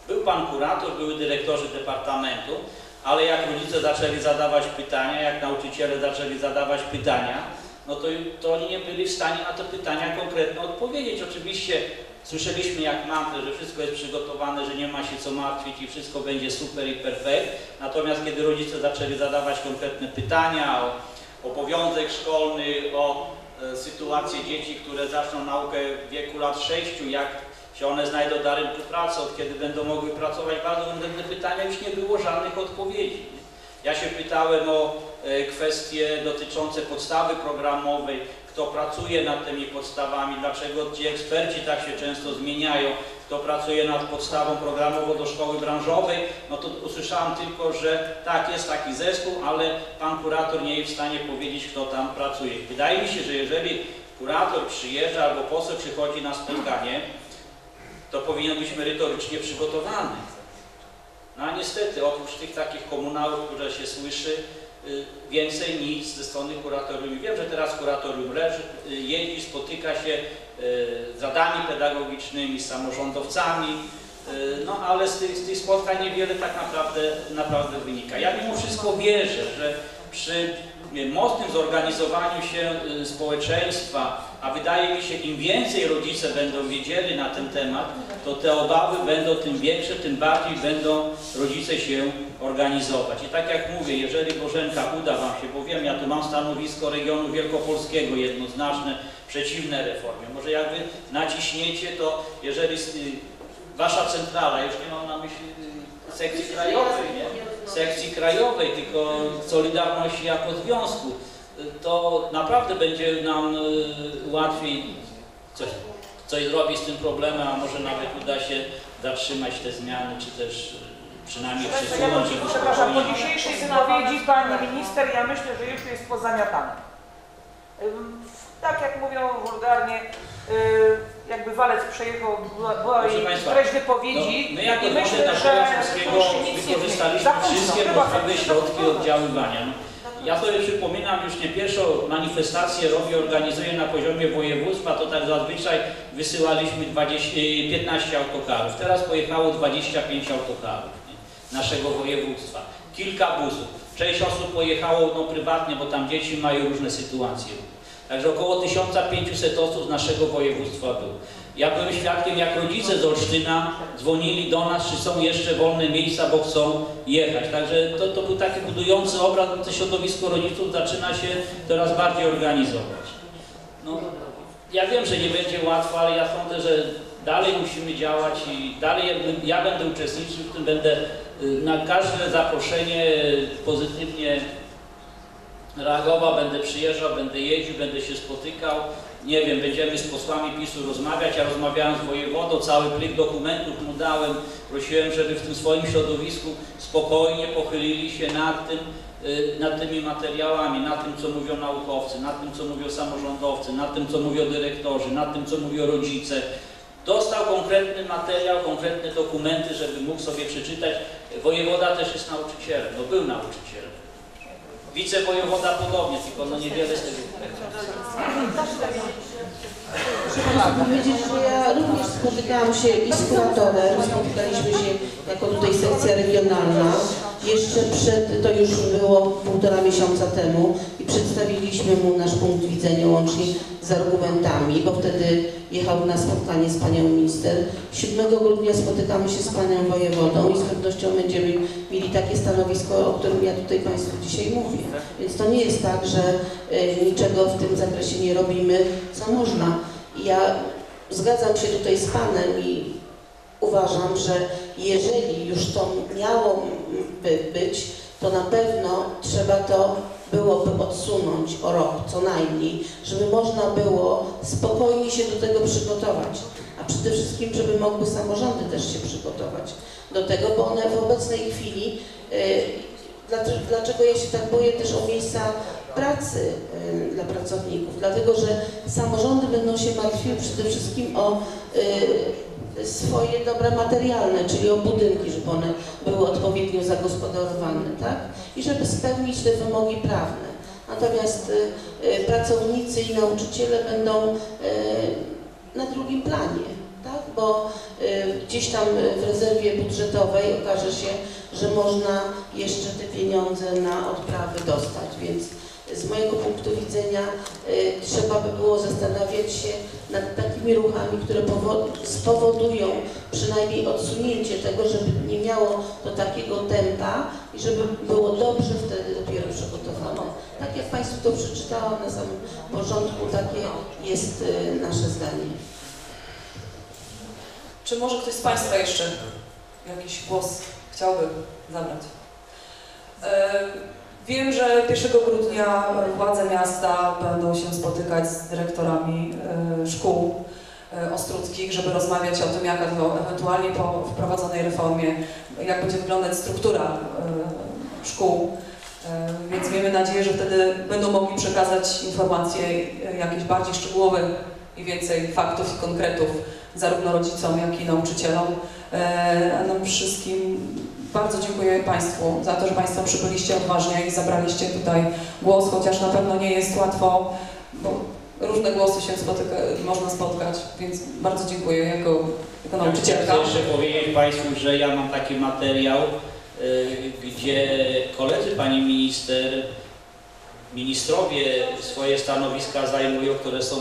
Był pan kurator, były dyrektorzy departamentu, ale jak rodzice zaczęli zadawać pytania, jak nauczyciele zaczęli zadawać pytania, no to oni nie byli w stanie na te pytania konkretnie odpowiedzieć. Oczywiście słyszeliśmy jak mantrę, że wszystko jest przygotowane, że nie ma się co martwić i wszystko będzie super i perfekt. Natomiast kiedy rodzice zaczęli zadawać konkretne pytania o obowiązek szkolny, o sytuację dzieci, które zaczną naukę w wieku lat 6, jak się one znajdą na rynku pracy, od kiedy będą mogły pracować, bardzo konkretne pytania, już nie było żadnych odpowiedzi. Ja się pytałem o kwestie dotyczące podstawy programowej, kto pracuje nad tymi podstawami, dlaczego ci eksperci tak się często zmieniają, kto pracuje nad podstawą programową do szkoły branżowej, no to usłyszałem tylko, że tak, jest taki zespół, ale pan kurator nie jest w stanie powiedzieć, kto tam pracuje. Wydaje mi się, że jeżeli kurator przyjeżdża albo poseł przychodzi na spotkanie, to powinien być merytorycznie przygotowany. No a niestety, oprócz tych takich komunałów, które się słyszy, więcej nic ze strony kuratorium. Wiem, że teraz kuratorium jeździ, spotyka się z radami pedagogicznymi, z samorządowcami, no ale z tych spotkań niewiele tak naprawdę wynika. Ja mimo wszystko wierzę, że przy mocnym zorganizowaniu się społeczeństwa, a wydaje mi się, im więcej rodzice będą wiedzieli na ten temat, to te obawy będą tym większe, tym bardziej będą rodzice się organizować. I tak jak mówię, jeżeli Bożenka uda Wam się, bo wiem, ja tu mam stanowisko regionu wielkopolskiego jednoznaczne, przeciwne reformie. Może jak Wy naciśniecie, to jeżeli Wasza centrala, już nie mam na myśli sekcji krajowej, nie? Sekcji krajowej, tylko Solidarności jako związku, to naprawdę będzie nam łatwiej coś zrobić z tym problemem, a może nawet uda się zatrzymać te zmiany, czy też przynajmniej przesunąć. Przepraszam, po dzisiejszej wypowiedzi pani minister, ja myślę, że już jest pozamiatane. Tak jak mówią wulgarnie, jakby walec przejechał, była jej treść wypowiedzi, no, my jako i myślę, że wykorzystaliśmy wszystkie możliwe środki oddziaływania. Ja sobie przypominam, już nie pierwszą manifestację organizuję na poziomie województwa, to tak zazwyczaj wysyłaliśmy 15 autokarów. Teraz pojechało 25 autokarów naszego województwa. Kilka busów. 6 osób pojechało prywatnie, bo tam dzieci mają różne sytuacje. Także około 1500 osób z naszego województwa było. Ja byłem świadkiem, jak rodzice z Olsztyna dzwonili do nas, czy są jeszcze wolne miejsca, bo chcą jechać. Także to był taki budujący obraz, to środowisko rodziców zaczyna się coraz bardziej organizować. No, ja wiem, że nie będzie łatwo, ale ja sądzę, że dalej musimy działać i dalej ja będę uczestniczył w tym, będę na każde zaproszenie pozytywnie reagował, będę przyjeżdżał, będę jeździł, będę się spotykał. Nie wiem, będziemy z posłami PiS-u rozmawiać. Ja rozmawiałem z wojewodą, cały plik dokumentów mu dałem. Prosiłem, żeby w tym swoim środowisku spokojnie pochylili się nad tymi materiałami, nad tym, co mówią naukowcy, nad tym, co mówią samorządowcy, nad tym, co mówią dyrektorzy, nad tym, co mówią rodzice. Dostał konkretny materiał, konkretne dokumenty, żeby mógł sobie przeczytać. Wojewoda też jest nauczycielem, no był nauczycielem. Wicewojewoda podobnie, tylko niewiele z tego. Proszę Państwa powiedzieć, że ja również spotykałam się i z kuratorem, spotykaliśmy się jako tutaj sekcja regionalna, jeszcze to już było 1,5 miesiąca temu i przedstawiliśmy mu nasz punkt widzenia łącznie z argumentami, bo wtedy jechał na spotkanie z panią minister. 7 grudnia spotykamy się z panią wojewodą i z pewnością będziemy mieli takie stanowisko, o którym ja tutaj Państwu dzisiaj mówię. Więc to nie jest tak, że niczego w tym zakresie nie robimy, co można. I ja zgadzam się tutaj z panem i uważam, że jeżeli już to miałoby być, to na pewno trzeba to byłoby odsunąć o rok co najmniej, żeby można było spokojnie się do tego przygotować, a przede wszystkim, żeby mogły samorządy też się przygotować do tego, bo one w obecnej chwili, dlaczego ja się tak boję też o miejsca pracy dla pracowników, dlatego że samorządy będą się martwiły przede wszystkim o swoje dobra materialne, czyli o budynki, żeby one były odpowiednio zagospodarowane, tak? I żeby spełnić te wymogi prawne. Natomiast pracownicy i nauczyciele będą na drugim planie, tak? bo gdzieś tam w rezerwie budżetowej okaże się, że można jeszcze te pieniądze na odprawy dostać, więc z mojego punktu widzenia trzeba by było zastanawiać się nad takimi ruchami, które spowodują przynajmniej odsunięcie tego, żeby nie miało to takiego tempa i żeby było dobrze wtedy dopiero przygotowane. Tak jak Państwu to przeczytałam na samym początku, takie jest nasze zdanie. Czy może ktoś z Państwa jeszcze jakiś głos chciałby zabrać? Wiem, że 1 grudnia władze miasta będą się spotykać z dyrektorami szkół ostruckich, żeby rozmawiać o tym, jaka to ewentualnie po wprowadzonej reformie, jak będzie wyglądać struktura szkół. Więc miejmy nadzieję, że wtedy będą mogli przekazać informacje jakieś bardziej szczegółowe i więcej faktów i konkretów zarówno rodzicom, jak i nauczycielom. A nam wszystkim bardzo dziękuję Państwu za to, że Państwo przybyliście odważnie i zabraliście tutaj głos, chociaż na pewno nie jest łatwo, bo różne głosy się można spotkać, więc bardzo dziękuję jako nauczycielka. Chcę jeszcze powiedzieć Państwu, że ja mam taki materiał, gdzie koledzy Pani Minister, ministrowie swoje stanowiska zajmują, które są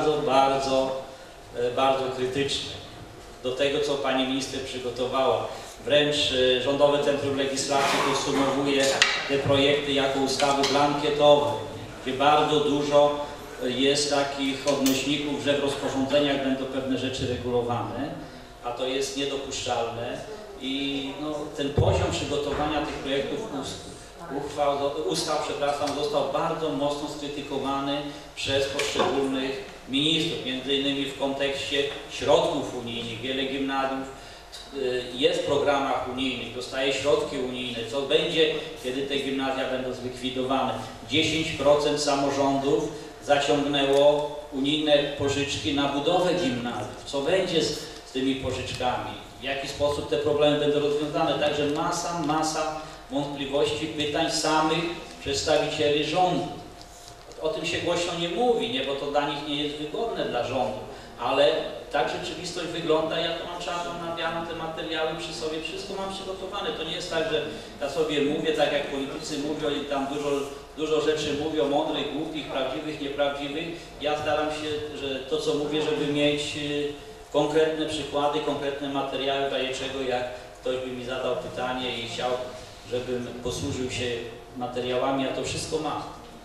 bardzo krytyczne do tego, co Pani Minister przygotowała. Wręcz Rządowe Centrum Legislacji podsumowuje te projekty jako ustawy blankietowe, gdzie bardzo dużo jest takich odnośników, że w rozporządzeniach będą pewne rzeczy regulowane, a to jest niedopuszczalne i no, ten poziom przygotowania tych projektów ustaw został bardzo mocno skrytykowany przez poszczególnych ministrów, między innymi w kontekście środków unijnych. Wiele gimnazjów jest w programach unijnych, dostaje środki unijne. Co będzie, kiedy te gimnazja będą zlikwidowane? 10% samorządów zaciągnęło unijne pożyczki na budowę gimnazjów. Co będzie z tymi pożyczkami? W jaki sposób te problemy będą rozwiązane? Także masa wątpliwości, pytań samych przedstawicieli rządu. O tym się głośno nie mówi, nie, bo to dla nich nie jest wygodne dla rządu, ale tak rzeczywistość wygląda. Ja to mam czarno na białym, te materiały przy sobie, wszystko mam przygotowane. To nie jest tak, że ja sobie mówię tak jak politycy mówią i tam dużo rzeczy mówią, mądrych, głupich, prawdziwych, nieprawdziwych. Ja staram się, że to co mówię, żeby mieć konkretne przykłady, konkretne materiały, w razie czego jak ktoś by mi zadał pytanie i chciał, żebym posłużył się materiałami, ja to wszystko mam.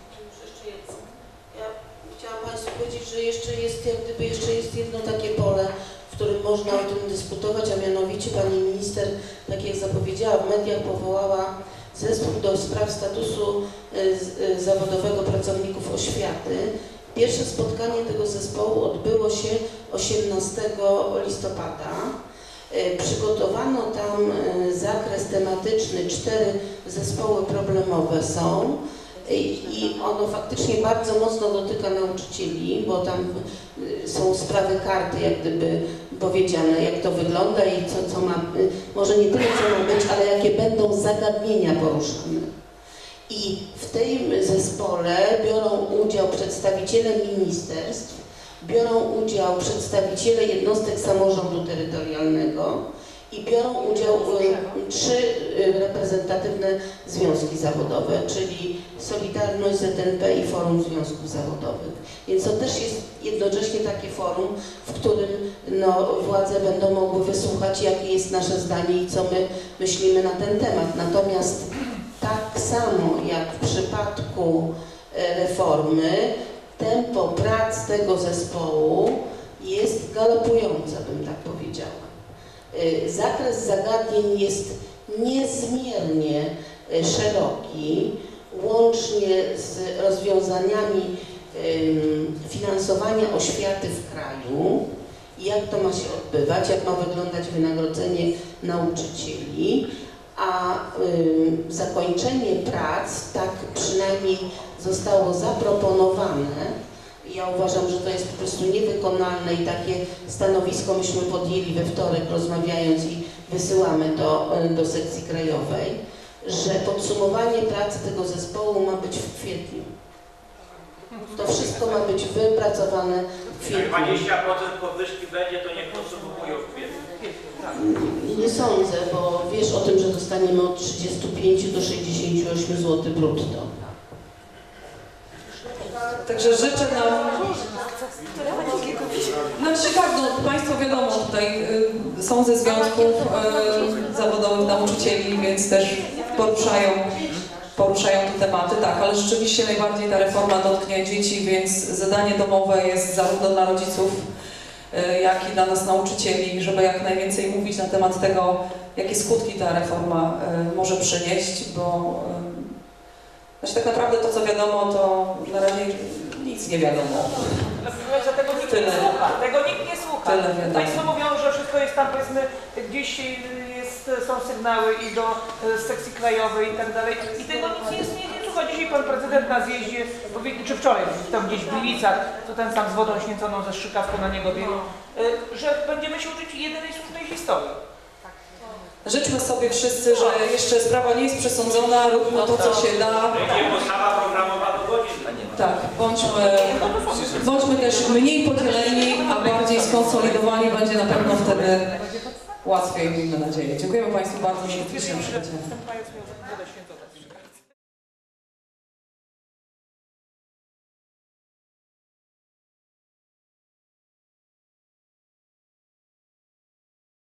Ja chciałam Państwu powiedzieć, że jeszcze jest jedno takie pole, w którym można o tym dyskutować, a mianowicie Pani Minister, tak jak zapowiedziała, w mediach powołała zespół do spraw statusu zawodowego pracowników oświaty. Pierwsze spotkanie tego zespołu odbyło się 18 listopada. Przygotowano tam zakres tematyczny, 4 zespoły problemowe są i ono faktycznie bardzo mocno dotyka nauczycieli, bo tam są sprawy karty, jak gdyby powiedziane, jak to wygląda i co ma, może nie tyle co ma być, ale jakie będą zagadnienia poruszane. I w tym zespole biorą udział przedstawiciele ministerstw, biorą udział przedstawiciele jednostek samorządu terytorialnego i biorą udział 3 reprezentatywne związki zawodowe, czyli Solidarność, ZNP i Forum Związków Zawodowych. Więc to też jest jednocześnie takie forum, w którym władze będą mogły wysłuchać, jakie jest nasze zdanie i co my myślimy na ten temat. Natomiast tak samo jak w przypadku reformy, tempo prac tego zespołu jest galopujące, bym tak powiedziała. Zakres zagadnień jest niezmiernie szeroki, łącznie z rozwiązaniami finansowania oświaty w kraju, jak to ma się odbywać, jak ma wyglądać wynagrodzenie nauczycieli, a zakończenie prac, tak przynajmniej zostało zaproponowane. Ja uważam, że to jest po prostu niewykonalne i takie stanowisko myśmy podjęli we wtorek, rozmawiając i wysyłamy to do sekcji krajowej, że podsumowanie pracy tego zespołu ma być w kwietniu. To wszystko ma być wypracowane w Jak kwietniu. 20% podwyżki będzie, to niech podsumowują w kwietniu. Nie sądzę, bo wiesz o tym, że dostaniemy od 35 do 68 zł brutto. Także życzę nam... Znaczy tak, no Państwo wiadomo, tutaj są ze związków zawodowych nauczycieli, więc też poruszają te tematy, tak, ale rzeczywiście najbardziej ta reforma dotknie dzieci, więc zadanie domowe jest zarówno dla rodziców, jak i dla nas nauczycieli, żeby jak najwięcej mówić na temat tego, jakie skutki ta reforma może przynieść, bo znaczy tak naprawdę to, co wiadomo, to na razie nic nie wiadomo. Tego nikt nie słucha. Tego nikt nie słucha. Państwo mówią, że wszystko jest tam, powiedzmy, gdzieś są sygnały i do sekcji krajowej i tak dalej. I tego nic nie słucha. Dzisiaj pan prezydent na zjeździe, czy wczoraj, tam gdzieś w Gliwicach, to ten sam z wodą święconą ze strzykawką na niego biegł, że będziemy się uczyć jedynej słusznej historii. Życzmy sobie wszyscy, że jeszcze sprawa nie jest przesądzona, róbmy to, co się da. Będzie podstawa programowa do godzin. Tak, bądźmy też mniej podzieleni, a bardziej skonsolidowani, będzie na pewno wtedy łatwiej, miejmy nadzieję. Dziękujemy Państwu bardzo za liczne przybycie.